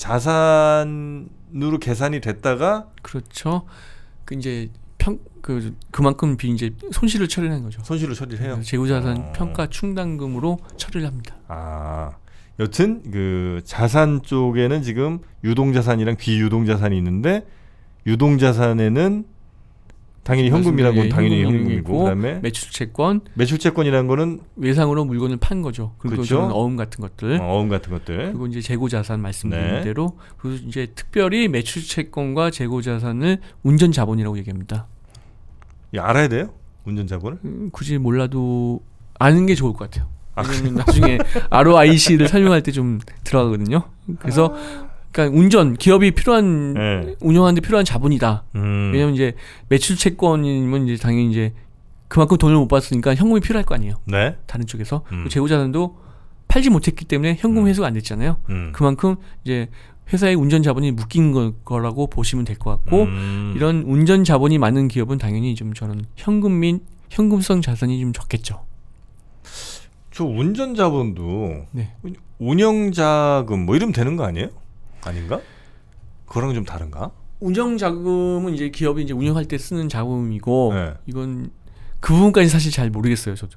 자산으로 계산이 됐다가 그렇죠. 그 이제 평 그 그만큼 비 이제 손실을 처리하는 거죠. 손실을 처리를 해요. 재고자산 어. 평가 충당금으로 처리를 합니다. 아, 여튼 그 자산 쪽에는 지금 유동자산이랑 비유동자산이 있는데 유동자산에는 당연히 현금이라고 예, 당연히 현금이 현금이고 있고, 그다음에 매출채권, 매출채권이라는 거는 외상으로 물건을 판 거죠. 그리고 그렇죠. 저는 어음 같은 것들. 어, 어음 같은 것들. 그리고 이제 재고자산 말씀드린 네. 대로 그리고 이제 특별히 매출채권과 재고자산을 운전자본이라고 얘기합니다. 야, 알아야 돼요? 운전자본을? 음, 굳이 몰라도 아는 게 좋을 것 같아요. 왜냐면 나중에 알오아이씨를 설명할 때 좀 들어가거든요. 그래서 그러니까 운전 기업이 필요한 네. 운영하는데 필요한 자본이다. 음. 왜냐면 이제 매출 채권이면 이제 당연히 이제 그만큼 돈을 못 받았으니까 현금이 필요할 거 아니에요. 네. 다른 쪽에서 음. 재고자산도 팔지 못했기 때문에 현금 회수가 안 됐잖아요. 음. 그만큼 이제 회사의 운전 자본이 묶인 거, 거라고 보시면 될 것 같고 음. 이런 운전 자본이 많은 기업은 당연히 좀 저는 현금 및 현금성 자산이 좀 적겠죠. 저 운전자본도 네. 운영자금 뭐 이러면 되는 거 아니에요? 아닌가? 그거랑 좀 다른가? 운영자금은 이제 기업이 이제 운영할 때 쓰는 자금이고 네. 이건 그 부분까지 사실 잘 모르겠어요, 저도.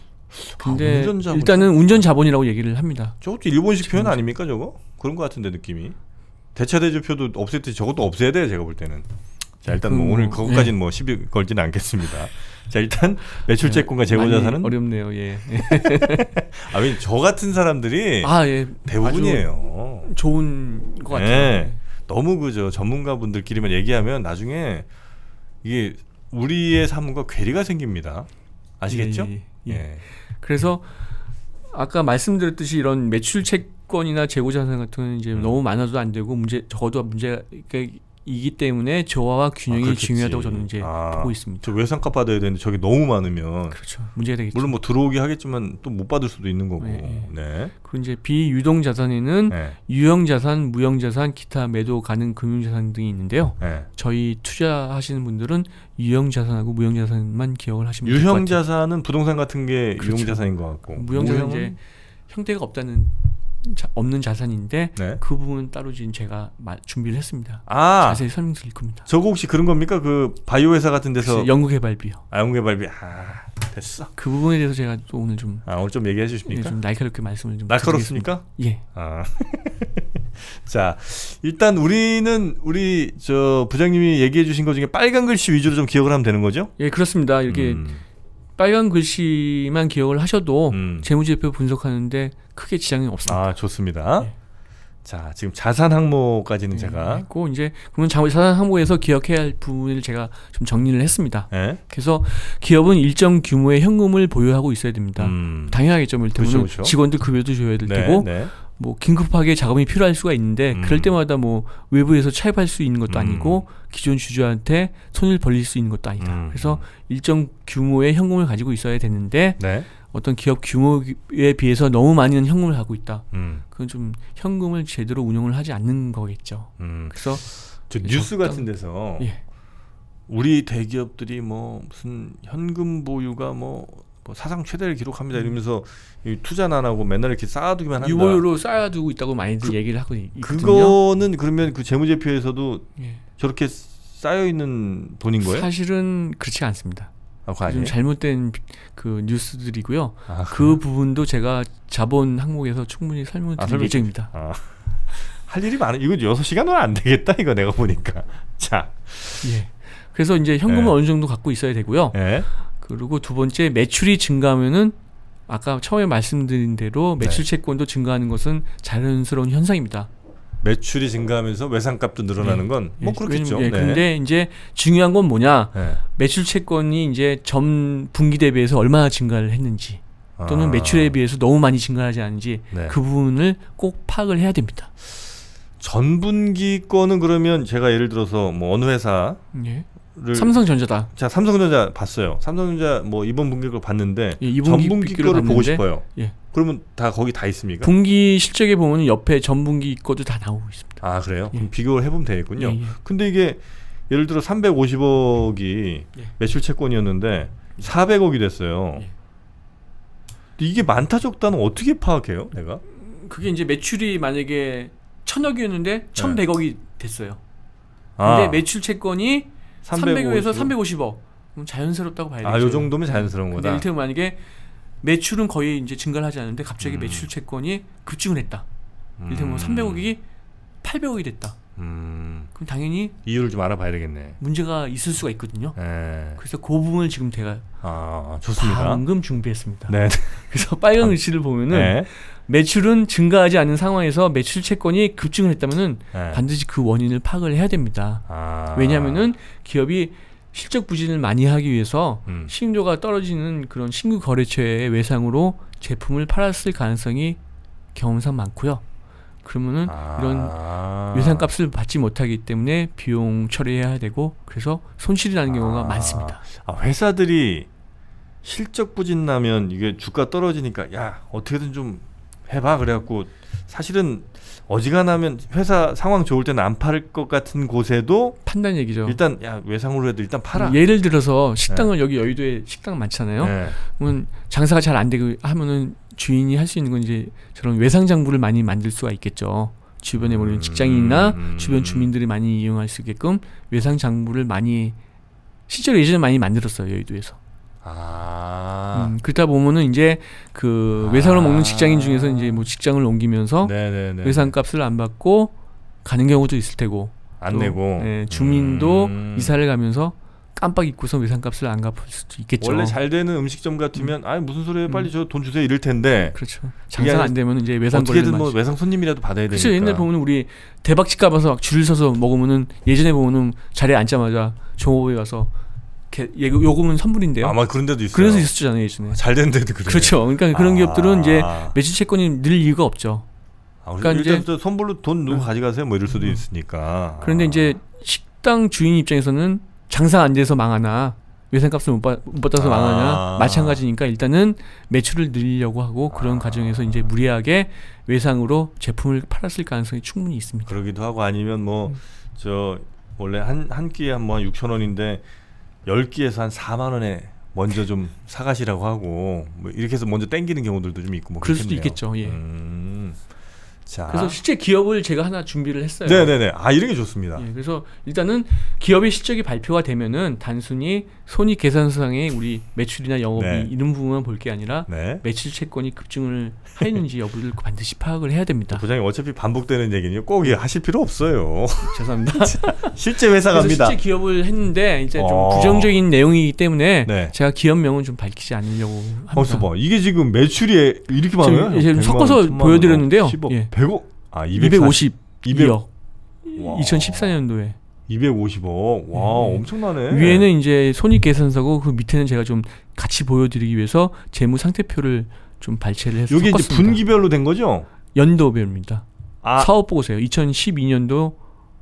근데 아, 일단은 운전자본이라고 얘기를 합니다. 저것도 일본식 표현 아닙니까, 저거? 그런 것 같은데 느낌이. 대차대조표도 없앨 때 저것도 없애야 돼, 제가 볼 때는. 자, 일단 뭐 오늘 그것까지는 네. 뭐 시비 걸지는 않겠습니다. 자, 일단 매출채권과 재고자산은 어렵네요. 예. 아, 왜 저 같은 사람들이 아, 예. 대부분이에요. 좋은 것 같아요. 네. 너무 그저 전문가분들끼리만 얘기하면 나중에 이게 우리의 삶과 괴리가 생깁니다. 아시겠죠? 예, 예, 예. 예. 그래서 아까 말씀드렸듯이 이런 매출채권이나 재고자산 같은 건 이제 음. 너무 많아도 안 되고 문제 적어도 문제가 이기 때문에 조화와 균형이 아, 중요하다고 저는 이제 아, 보고 있습니다. 저 외상값 받아야 되는데 저게 너무 많으면 그렇죠. 문제가 되겠죠. 물론 뭐 들어오게 하겠지만 또 못 받을 수도 있는 거고. 네. 네. 그리고 이제 비유동 자산에는 네. 유형 자산, 무형 자산, 기타 매도 가능 금융 자산 등이 있는데요. 네. 저희 투자하시는 분들은 유형 자산하고 무형 자산만 기억을 하시면 될 것 같아요. 유형 자산은 부동산 같은 게 그렇죠. 유형 자산인 것 같고 무형 자산은 이제 형태가 없다는 자, 없는 자산인데 네. 그 부분은 따로 지금 제가 마, 준비를 했습니다. 아, 자세히 설명드릴 겁니다. 저거 혹시 그런 겁니까? 그 바이오 회사 같은 데서 연구개발비요. 아, 연구개발비. 아, 됐어. 그 부분에 대해서 제가 또 오늘 좀 아, 오늘 좀 얘기해 주십니까? 네, 좀 날카롭게 말씀을 좀 날카롭습니까? 예. 아. 자, 일단 우리는 우리 저 부장님이 얘기해 주신 것 중에 빨간 글씨 위주로 좀 기억을 하면 되는 거죠? 예, 그렇습니다. 이렇게 음. 빨간 글씨만 기억을 하셔도 음. 재무제표 분석하는데 크게 지장이 없습니다. 아, 좋습니다. 네. 자, 지금 자산 항목까지는 네, 제가 했고 이제 그러면 자산 항목에서 기억해야 할 부분을 제가 좀 정리를 했습니다. 네. 그래서 기업은 일정 규모의 현금을 보유하고 있어야 됩니다. 음. 당연하겠죠. 그렇죠, 그렇죠. 직원들 급여도 줘야 될 네, 테고 네. 뭐 긴급하게 자금이 필요할 수가 있는데 음. 그럴 때마다 뭐 외부에서 차입할 수 있는 것도 음. 아니고 기존 주주한테 손을 벌릴 수 있는 것도 아니다. 음. 그래서 일정 규모의 현금을 가지고 있어야 되는데 네. 어떤 기업 규모에 비해서 너무 많은 현금을 갖고 있다. 음. 그건 좀 현금을 제대로 운영을 하지 않는 거겠죠. 음. 그래서 저 뉴스 적당... 같은 데서 예. 우리 대기업들이 뭐 무슨 현금 보유가 뭐 뭐 사상 최대를 기록합니다 이러면서 투자는 안 하고 맨날 이렇게 쌓아두기만 한다. 유보율로 쌓아두고 있다고 많이들 그, 얘기를 하고 있거든요. 그거는 그러면 그 재무제표에서도 예. 저렇게 쌓여 있는 돈인 거예요? 사실은 그렇지 않습니다. 아, 좀 잘못된 그 뉴스들이고요. 아, 그 부분도 제가 자본 항목에서 충분히 설명드릴 아, 예정입니다. 아. 할 일이 많아. 이거 여섯 시간은 안 되겠다 이거 내가 보니까. 자, 예. 그래서 이제 현금을 예. 어느 정도 갖고 있어야 되고요. 예. 그리고 두 번째 매출이 증가하면은 아까 처음에 말씀드린 대로 매출 채권도 네. 증가하는 것은 자연스러운 현상입니다. 매출이 증가하면서 외상값도 늘어나는 건 뭐 네. 그렇겠죠. 예, 네. 근데 이제 중요한 건 뭐냐? 네. 매출 채권이 이제 전 분기 대비해서 얼마나 증가를 했는지 또는 아. 매출에 비해서 너무 많이 증가하지 않은지 네. 그 부분을 꼭 파악을 해야 됩니다. 전 분기 거는 그러면 제가 예를 들어서 뭐 어느 회사 예. 삼성전자다. 자, 삼성전자 봤어요. 삼성전자 뭐 이번 분기 걸 봤는데 예, 전 분기 거를 봤는데, 보고 싶어요. 예. 그러면 다 거기 다 있습니까? 분기 실적에 보면 옆에 전 분기 거도 다 나오고 있습니다. 아, 그래요? 예. 그럼 비교를 해보면 되겠군요. 예, 예. 근데 이게 예를 들어 삼백오십억이 예. 매출 채권이었는데 사백억이 됐어요. 예. 이게 많다 적다는 어떻게 파악해요, 내가? 그게 이제 매출이 만약에 천억이었는데 천백억이 됐어요. 근데 아. 매출 채권이 삼백억에서 삼백오십억. 그럼 자연스럽다고 봐야 되죠. 아, 요 정도면 자연스러운 거다. 이를테면 만약에 매출은 거의 이제 증가를 하지 않는데 갑자기 음. 매출 채권이 급증을 했다. 음. 이를테면 뭐 삼백억이 팔백억이 됐다. 음. 그럼 당연히 이유를 좀 알아봐야 되겠네. 문제가 있을 수가 있거든요. 네. 그래서 그 부분을 지금 제가 아, 좋습니다. 방금 준비했습니다. 네. 그래서 빨간 글씨를 보면은 네. 매출은 증가하지 않은 상황에서 매출 채권이 급증을 했다면은 네. 반드시 그 원인을 파악을 해야 됩니다. 아. 왜냐하면은 기업이 실적 부진을 많이 하기 위해서 음. 신용도가 떨어지는 그런 신규 거래처의 외상으로 제품을 팔았을 가능성이 경험상 많고요. 그러면은 아. 이런 외상값을 받지 못하기 때문에 비용 처리해야 되고 그래서 손실이 나는 경우가 아. 많습니다. 아, 회사들이 실적 부진 나면 이게 주가 떨어지니까 야 어떻게든 좀 해봐 그래갖고 사실은 어지간하면 회사 상황 좋을 때는 안 팔 것 같은 곳에도 판단 얘기죠. 일단 야 외상으로 해도 일단 팔아. 예를 들어서 식당을 네. 여기 여의도에 식당 많잖아요. 네. 그러면 장사가 잘 안 되고 하면은 주인이 할 수 있는 건 이제 저런 외상 장부를 많이 만들 수가 있겠죠. 주변에 뭐 직장인이나 음, 주변 주민들이 많이 이용할 수 있게끔 외상 장부를 많이 실제로 예전에 많이 만들었어요, 여의도에서. 아. 음, 그러다 보면은 이제 그 외상을 아. 먹는 직장인 중에서 이제 뭐 직장을 옮기면서 네네네. 외상값을 안 받고 가는 경우도 있을 테고 안 또, 내고 네, 주민도 음. 이사를 가면서 깜빡 잊고서 외상값을 안 갚을 수도 있겠죠. 원래 잘 되는 음식점 같으면 음. 아 무슨 소리예요? 빨리 저 돈 주세요 이럴 텐데. 그렇죠. 장사 안 되면 이제 외상 어떻게든 뭐 외상 손님이라도 받아야 되니까. 그렇죠. 옛날 보면 우리 대박집 가봐서 막 줄을 서서 먹으면은 예전에 보면은 자리에 앉자마자 종업원에 가서 요금은 선불인데요. 아마 그런 데도 있어요. 그래서 있었잖아요 예전에. 잘 된 데도 그래요. 그렇죠. 그러니까 그런 아. 기업들은 이제 매출 채권이 늘 이유가 없죠. 아, 그러니까 일단 이제 선불로 돈 누구 음. 가져가세요 뭐 이럴 수도 음. 있으니까. 그런데 아. 이제 식당 주인 입장에서는 장사 안 돼서 망하나 외상값을 못, 받, 못 받아서 아. 망하냐 마찬가지니까 일단은 매출을 늘리려고 하고 그런 아. 과정에서 이제 무리하게 외상으로 제품을 팔았을 가능성이 충분히 있습니다. 그러기도 하고 아니면 뭐 저 음. 원래 한 한 끼에 한 뭐 육천 원인데 열 끼에서 한 사만 원에 먼저 좀 사가시라고 하고 뭐 이렇게 해서 먼저 땡기는 경우들도 좀 있고 뭐 그럴 그렇겠네요. 수도 있겠죠. 예. 음. 자. 그래서 실제 기업을 제가 하나 준비를 했어요. 네네네. 아 이런 게 좋습니다. 예, 그래서 일단은 기업의 실적이 발표가 되면은 단순히 손익계산서상의 우리 매출이나 영업이 네. 이런 부분만 볼 게 아니라 네. 매출 채권이 급증을 하였는지 여부를 반드시 파악을 해야 됩니다. 부장님 어차피 반복되는 얘기는 꼭 하실 필요 없어요. 죄송합니다. 실제 회사 갑니다. 실제 기업을 했는데 이제 좀 어. 부정적인 내용이기 때문에 네. 제가 기업명은 좀 밝히지 않으려고 합니다. 벌써 봐. 이게 지금 매출이 이렇게 많아요? 지금 섞어서 보여드렸는데요. 십억, 예. 백억, 아 이백오십이억. 이천십사 년도에 이백오십억. 와, 네. 엄청나네. 위에는 이제 손익계산서고 그 밑에는 제가 좀 같이 보여드리기 위해서 재무 상태표를 좀 발췌를 해서 이게 섞었습니다. 이제 분기별로 된 거죠? 연도별입니다. 아. 사업 보고서요. 이천십이 년도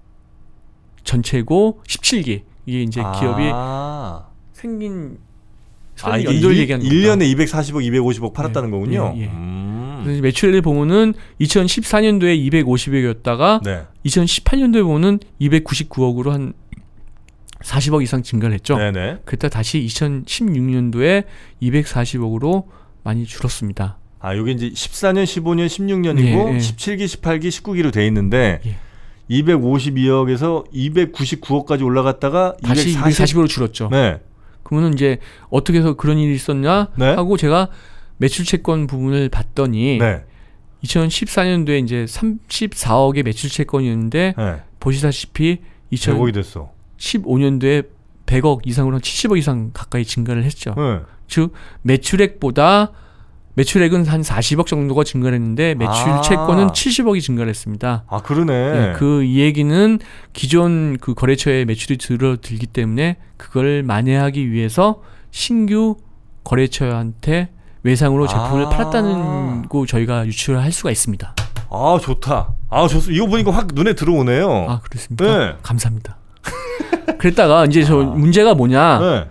전체고 십칠 기 이게 이제 아. 기업이 생긴 아, 이게 연도를 일, 얘기하는 일 년에 이백사십억, 이백오십억 팔았다는 네. 거군요. 예, 예. 음. 그래서 매출을 보면은 이천십사 년도에 이백오십억이었다가 네. 이천십팔 년도에 보면은 이백구십구억으로 한 사십억 이상 증가를 했죠. 네네. 그랬다 다시 이천십육 년도에 이백사십억으로 많이 줄었습니다. 아, 요게 이제 십사 년, 십오 년, 십육 년이고 예, 예. 십칠 기, 십팔 기, 십구 기로 돼 있는데 예. 이백오십이억에서 이백구십구억까지 올라갔다가 다시 이백사십... 이백사십으로 줄었죠. 네. 그러면은 이제 어떻게 해서 그런 일이 있었냐 네? 하고 제가 매출 채권 부분을 봤더니 네. 이천십사 년도에 이제 삼십사억의 매출 채권이었는데 네. 보시다시피 백억이 됐어. 이천십오 년도에 백억 이상으로 한 칠십억 이상 가까이 증가를 했죠. 네. 즉 매출액보다 매출액은 한 사십억 정도가 증가를 했는데 매출 아. 채권은 칠십억이 증가를 했습니다. 아, 그러네. 예, 그 이 얘기는 기존 그 거래처에 매출이 줄어들기 때문에 그걸 만회하기 위해서 신규 거래처한테 외상으로 제품을 아. 팔았다는 거 저희가 유출을 할 수가 있습니다. 아, 좋다. 아, 좋습니다. 이거 보니까 확 눈에 들어오네요. 아, 그렇습니까? 네. 감사합니다. 그랬다가 이제 저 아. 문제가 뭐냐? 네.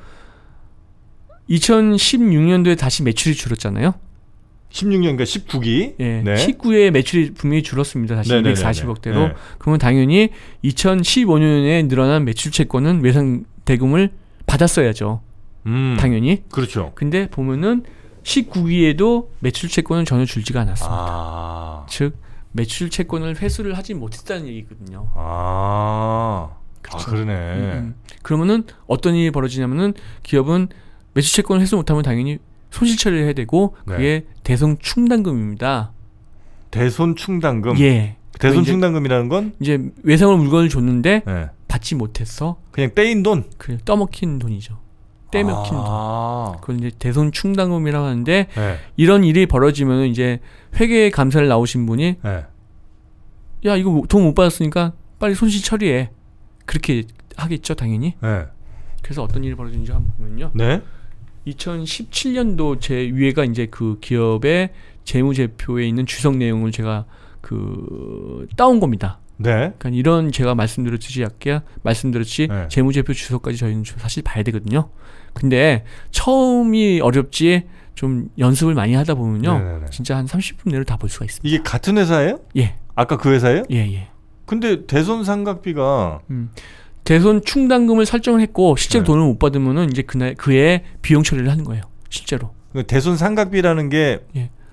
이천십육 년도에 다시 매출이 줄었잖아요. 십육 년, 그러니까 십구 기. 예, 네. 십구에 매출이 분명히 줄었습니다. 다시 네네네네. 이백사십억대로. 네. 그러면 당연히 이천십오 년에 늘어난 매출 채권은 외상 대금을 받았어야죠. 음, 당연히. 그렇죠. 근데 보면은 십구 기에도 매출 채권은 전혀 줄지가 않았습니다. 아. 즉 매출 채권을 회수를 하지 못했다는 얘기거든요. 아. 그렇죠. 아, 그러네. 음, 음. 그러면은 어떤 일이 벌어지냐면은 기업은 매출 채권을 회수 못하면 당연히 손실 처리를 해야 되고 그게 네. 대손 충당금입니다. 대손 충당금. 예. 대손 이제, 충당금이라는 건 이제 외상으로 물건을 줬는데 네. 받지 못해서 그냥 떼인 돈. 그 떠먹힌 돈이죠. 떼먹힌 아. 돈. 그걸 이제 대손 충당금이라고 하는데 네. 이런 일이 벌어지면 이제 회계 감사를 나오신 분이 네. 야 이거 돈 못 받았으니까 빨리 손실 처리해. 그렇게 하겠죠 당연히. 네. 그래서 어떤 일이 벌어지는지 한번 보면요. 네. 이천십칠 년도 제 위에가 이제 그 기업의 재무제표에 있는 주석 내용을 제가 그 따온 겁니다. 네. 그러니까 이런 제가 말씀드렸듯이 아까 말씀드렸듯이 네. 재무제표 주석까지 저희는 사실 봐야 되거든요. 근데 처음이 어렵지 좀 연습을 많이 하다 보면요. 네네네. 진짜 한 삼십 분 내로 다 볼 수가 있습니다. 이게 같은 회사예요? 예. 아까 그 회사예요? 예, 예. 근데 대손 상각비가 음. 대손 충당금을 설정을 했고 실제로 네. 돈을 못 받으면은 이제 그날 그해 비용 처리를 하는 거예요. 실제로. 대손 상각비라는 게 예.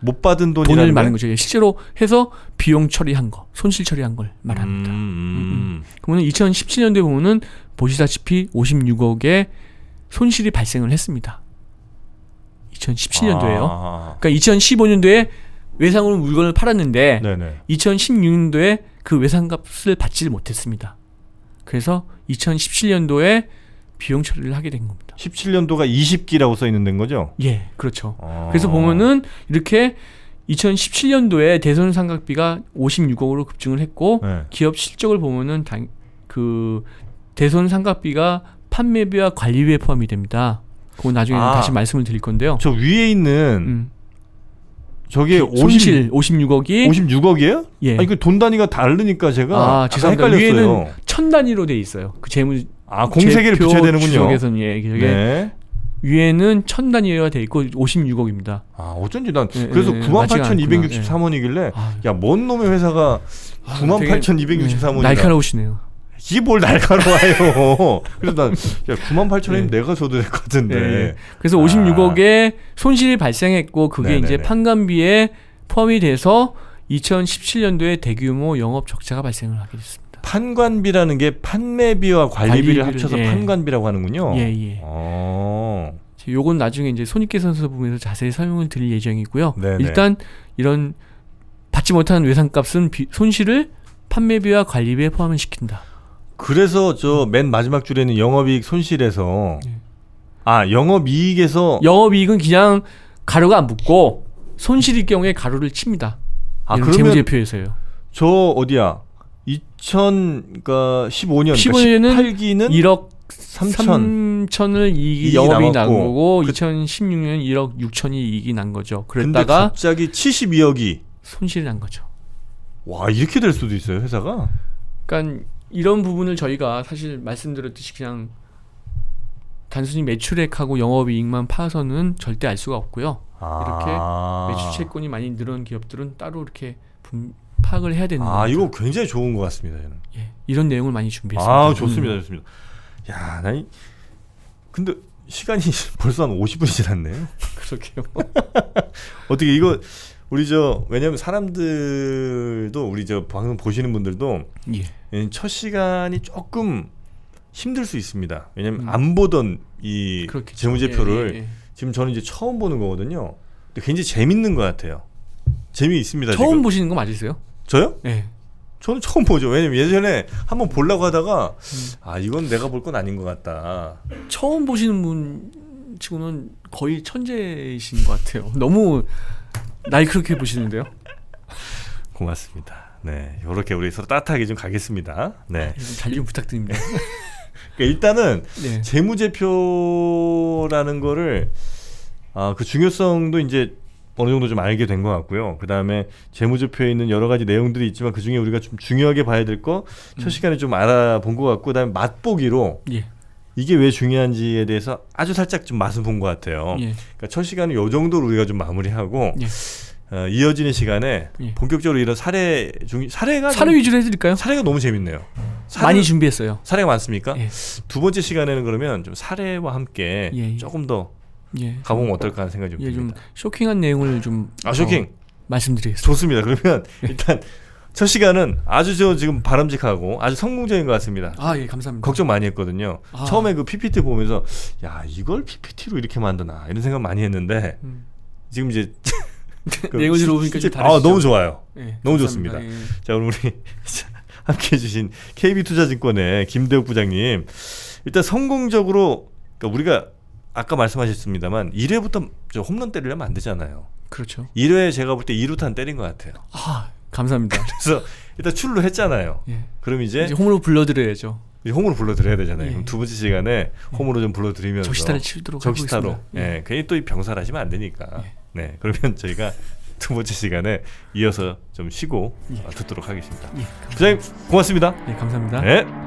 못 받은 돈이라는 돈을 말하는 거죠. 실제로 해서 비용 처리한 거, 손실 처리한 걸 말합니다. 음, 음. 음. 그러면 이천십칠 년도에 보면은 보시다시피 오십육억의 손실이 발생을 했습니다. 이천십칠 년도에요. 아. 그러니까 이천십오 년도에 외상으로 물건을 팔았는데 네네. 이천십육 년도에 그 외상값을 받지 못했습니다. 그래서 이천십칠 년도에 비용 처리를 하게 된 겁니다. 십칠 년도가 이십 기라고 써 있는 거죠? 예, 그렇죠. 아. 그래서 보면은 이렇게 이천십칠 년도에 대손 상각비가 오십육억으로 급증을 했고 네. 기업 실적을 보면은 당, 그 대손 상각비가 판매비와 관리비에 포함이 됩니다. 그거 나중에 아. 다시 말씀을 드릴 건데요. 저 위에 있는 음. 저게 손실 오십육억이 오십육억이에요? 예. 아니 그 돈 단위가 다르니까 제가 아, 죄송합니다. 위에는 천 단위로 돼 있어요. 그 재무 아 공세계를 붙여야 되는군요. 주석에서는 예, 저게 네. 위에는 천 단위가 돼 있고 오십육억입니다. 아 어쩐지 난 예, 그래서 예, 구만 팔천이백육십삼 원이길래 아, 야 뭔 놈의 회사가 아, 구만 팔천이백육십삼 원이나 날카로우시네요. 이게 뭘 날카로워요. 그래서 난 야, 구만 팔천 원이면 네. 내가 줘도 될 것 같은데. 네. 그래서 아. 오십육억의 손실이 발생했고 그게 네네네. 이제 판관비에 포함이 돼서 이천십칠 년도에 대규모 영업 적자가 발생을 하게 됐습니다. 판관비라는 게 판매비와 관리비를, 관리비를 합쳐서 예. 판관비라고 하는군요. 예, 예. 어. 요건 나중에 이제 손익계산서 부분에서 자세히 설명을 드릴 예정이고요. 네네. 일단 이런 받지 못한 외상값은 비, 손실을 판매비와 관리비에 포함을 시킨다. 그래서 저 맨 마지막 줄에는 영업이익 손실에서 예. 아 영업이익에서 영업이익은 그냥 가루가 안 붙고 손실일 경우에 가루를 칩니다. 아 그러면 재무제표에서요. 저 어디야? 이천십오 년 십오 년에는 십팔 기는 일억 삼천을 이익이 영업이익이 난 거고 그, 이천십육 년은 일억 육천이 이익이 난 거죠. 그랬다가 근데 갑자기 칠십이억이 손실이 난 거죠. 와 이렇게 될 수도 있어요 회사가? 그러니까 이런 부분을 저희가 사실 말씀드렸듯이 그냥 단순히 매출액하고 영업이익만 파서는 절대 알 수가 없고요. 아. 이렇게 매출채권이 많이 늘어난 기업들은 따로 이렇게 분, 파악을 해야 되는 거예요. 아 이거 굉장히 좋은 것 같습니다. 저는. 예, 이런 내용을 많이 준비했습니다. 아 좋습니다, 음. 좋습니다. 야, 나 이, 근데 시간이 벌써 한 오십 분이 지났네요. 그러게요. 어떻게 이거 우리 저 왜냐면 사람들도 우리 저 방송 보시는 분들도 예. 첫 시간이 조금 힘들 수 있습니다. 왜냐면 음. 안 보던 이 그렇겠죠. 재무제표를 예, 예, 예. 지금 저는 이제 처음 보는 거거든요. 근데 굉장히 재밌는 것 같아요. 재미있습니다. 처음 지금. 보시는 거 맞으세요? 저요? 네. 저는 처음 보죠. 왜냐면 예전에 한번 보려고 하다가 음. 아 이건 내가 볼 건 아닌 것 같다. 처음 보시는 분 치고는 거의 천재이신 것 같아요. 너무 날카롭게 보시는데요. 고맙습니다. 네, 이렇게 우리 서로 따뜻하게 좀 가겠습니다. 네, 달리 좀 부탁드립니다. 그러니까 일단은 네. 재무제표라는 거를 아, 그 중요성도 이제 어느 정도 좀 알게 된 것 같고요. 그 다음에 재무제표에 있는 여러 가지 내용들이 있지만 그 중에 우리가 좀 중요하게 봐야 될 거 첫 음. 시간에 좀 알아본 것 같고, 그 다음에 맛보기로 예. 이게 왜 중요한지에 대해서 아주 살짝 좀 맛을 본 것 같아요. 예. 그러니까 첫 시간은 요 정도로 우리가 좀 마무리하고 예. 어, 이어지는 시간에 예. 본격적으로 이런 사례 중 사례가 사례 좀, 위주로 해드릴까요? 사례가 너무 재밌네요. 사례, 많이 준비했어요. 사례가 많습니까? 예. 두 번째 시간에는 그러면 좀 사례와 함께 예. 조금 더 예. 가보면 어떨까 하는 생각이 좀 예, 듭니다. 좀 쇼킹한 내용을 좀 아, 쇼킹 어, 말씀드리겠습니다. 좋습니다. 그러면 일단 첫 시간은 아주 저 지금 바람직하고 아주 성공적인 것 같습니다. 아, 예, 감사합니다. 걱정 많이 했거든요. 아. 처음에 그 피피티 보면서 야 이걸 피피티로 이렇게 만드나 이런 생각 많이 했는데 음. 지금 이제 그 내용을 들어보니까 좀 다르시죠? 아, 너무 좋아요. 네, 너무 감사합니다. 좋습니다. 예. 자, 그럼 우리 함께해 주신 케이비투자증권의 김대욱 부장님, 일단 성공적으로 그러니까 우리가 아까 말씀하셨습니다만 일 회부터 저 홈런 때리려면 안 되잖아요. 그렇죠. 일 회 제가 볼 때 이 루탄 때린 것 같아요. 아, 감사합니다. 그래서 일단 출루 했잖아요. 예. 그럼 이제, 이제 홈으로 불러드려야죠. 홈으로 불러드려야 되잖아요. 예. 그럼 두 번째 시간에 홈으로 좀 불러드리면서 적시타를 치도록 적시타로. 하고 있습니다. 예. 예. 괜히 또 병살하시면 안 되니까. 예. 네, 그러면 저희가 두 번째 시간에 이어서 좀 쉬고 예. 듣도록 하겠습니다. 예, 부장님 고맙습니다. 네, 감사합니다. 네.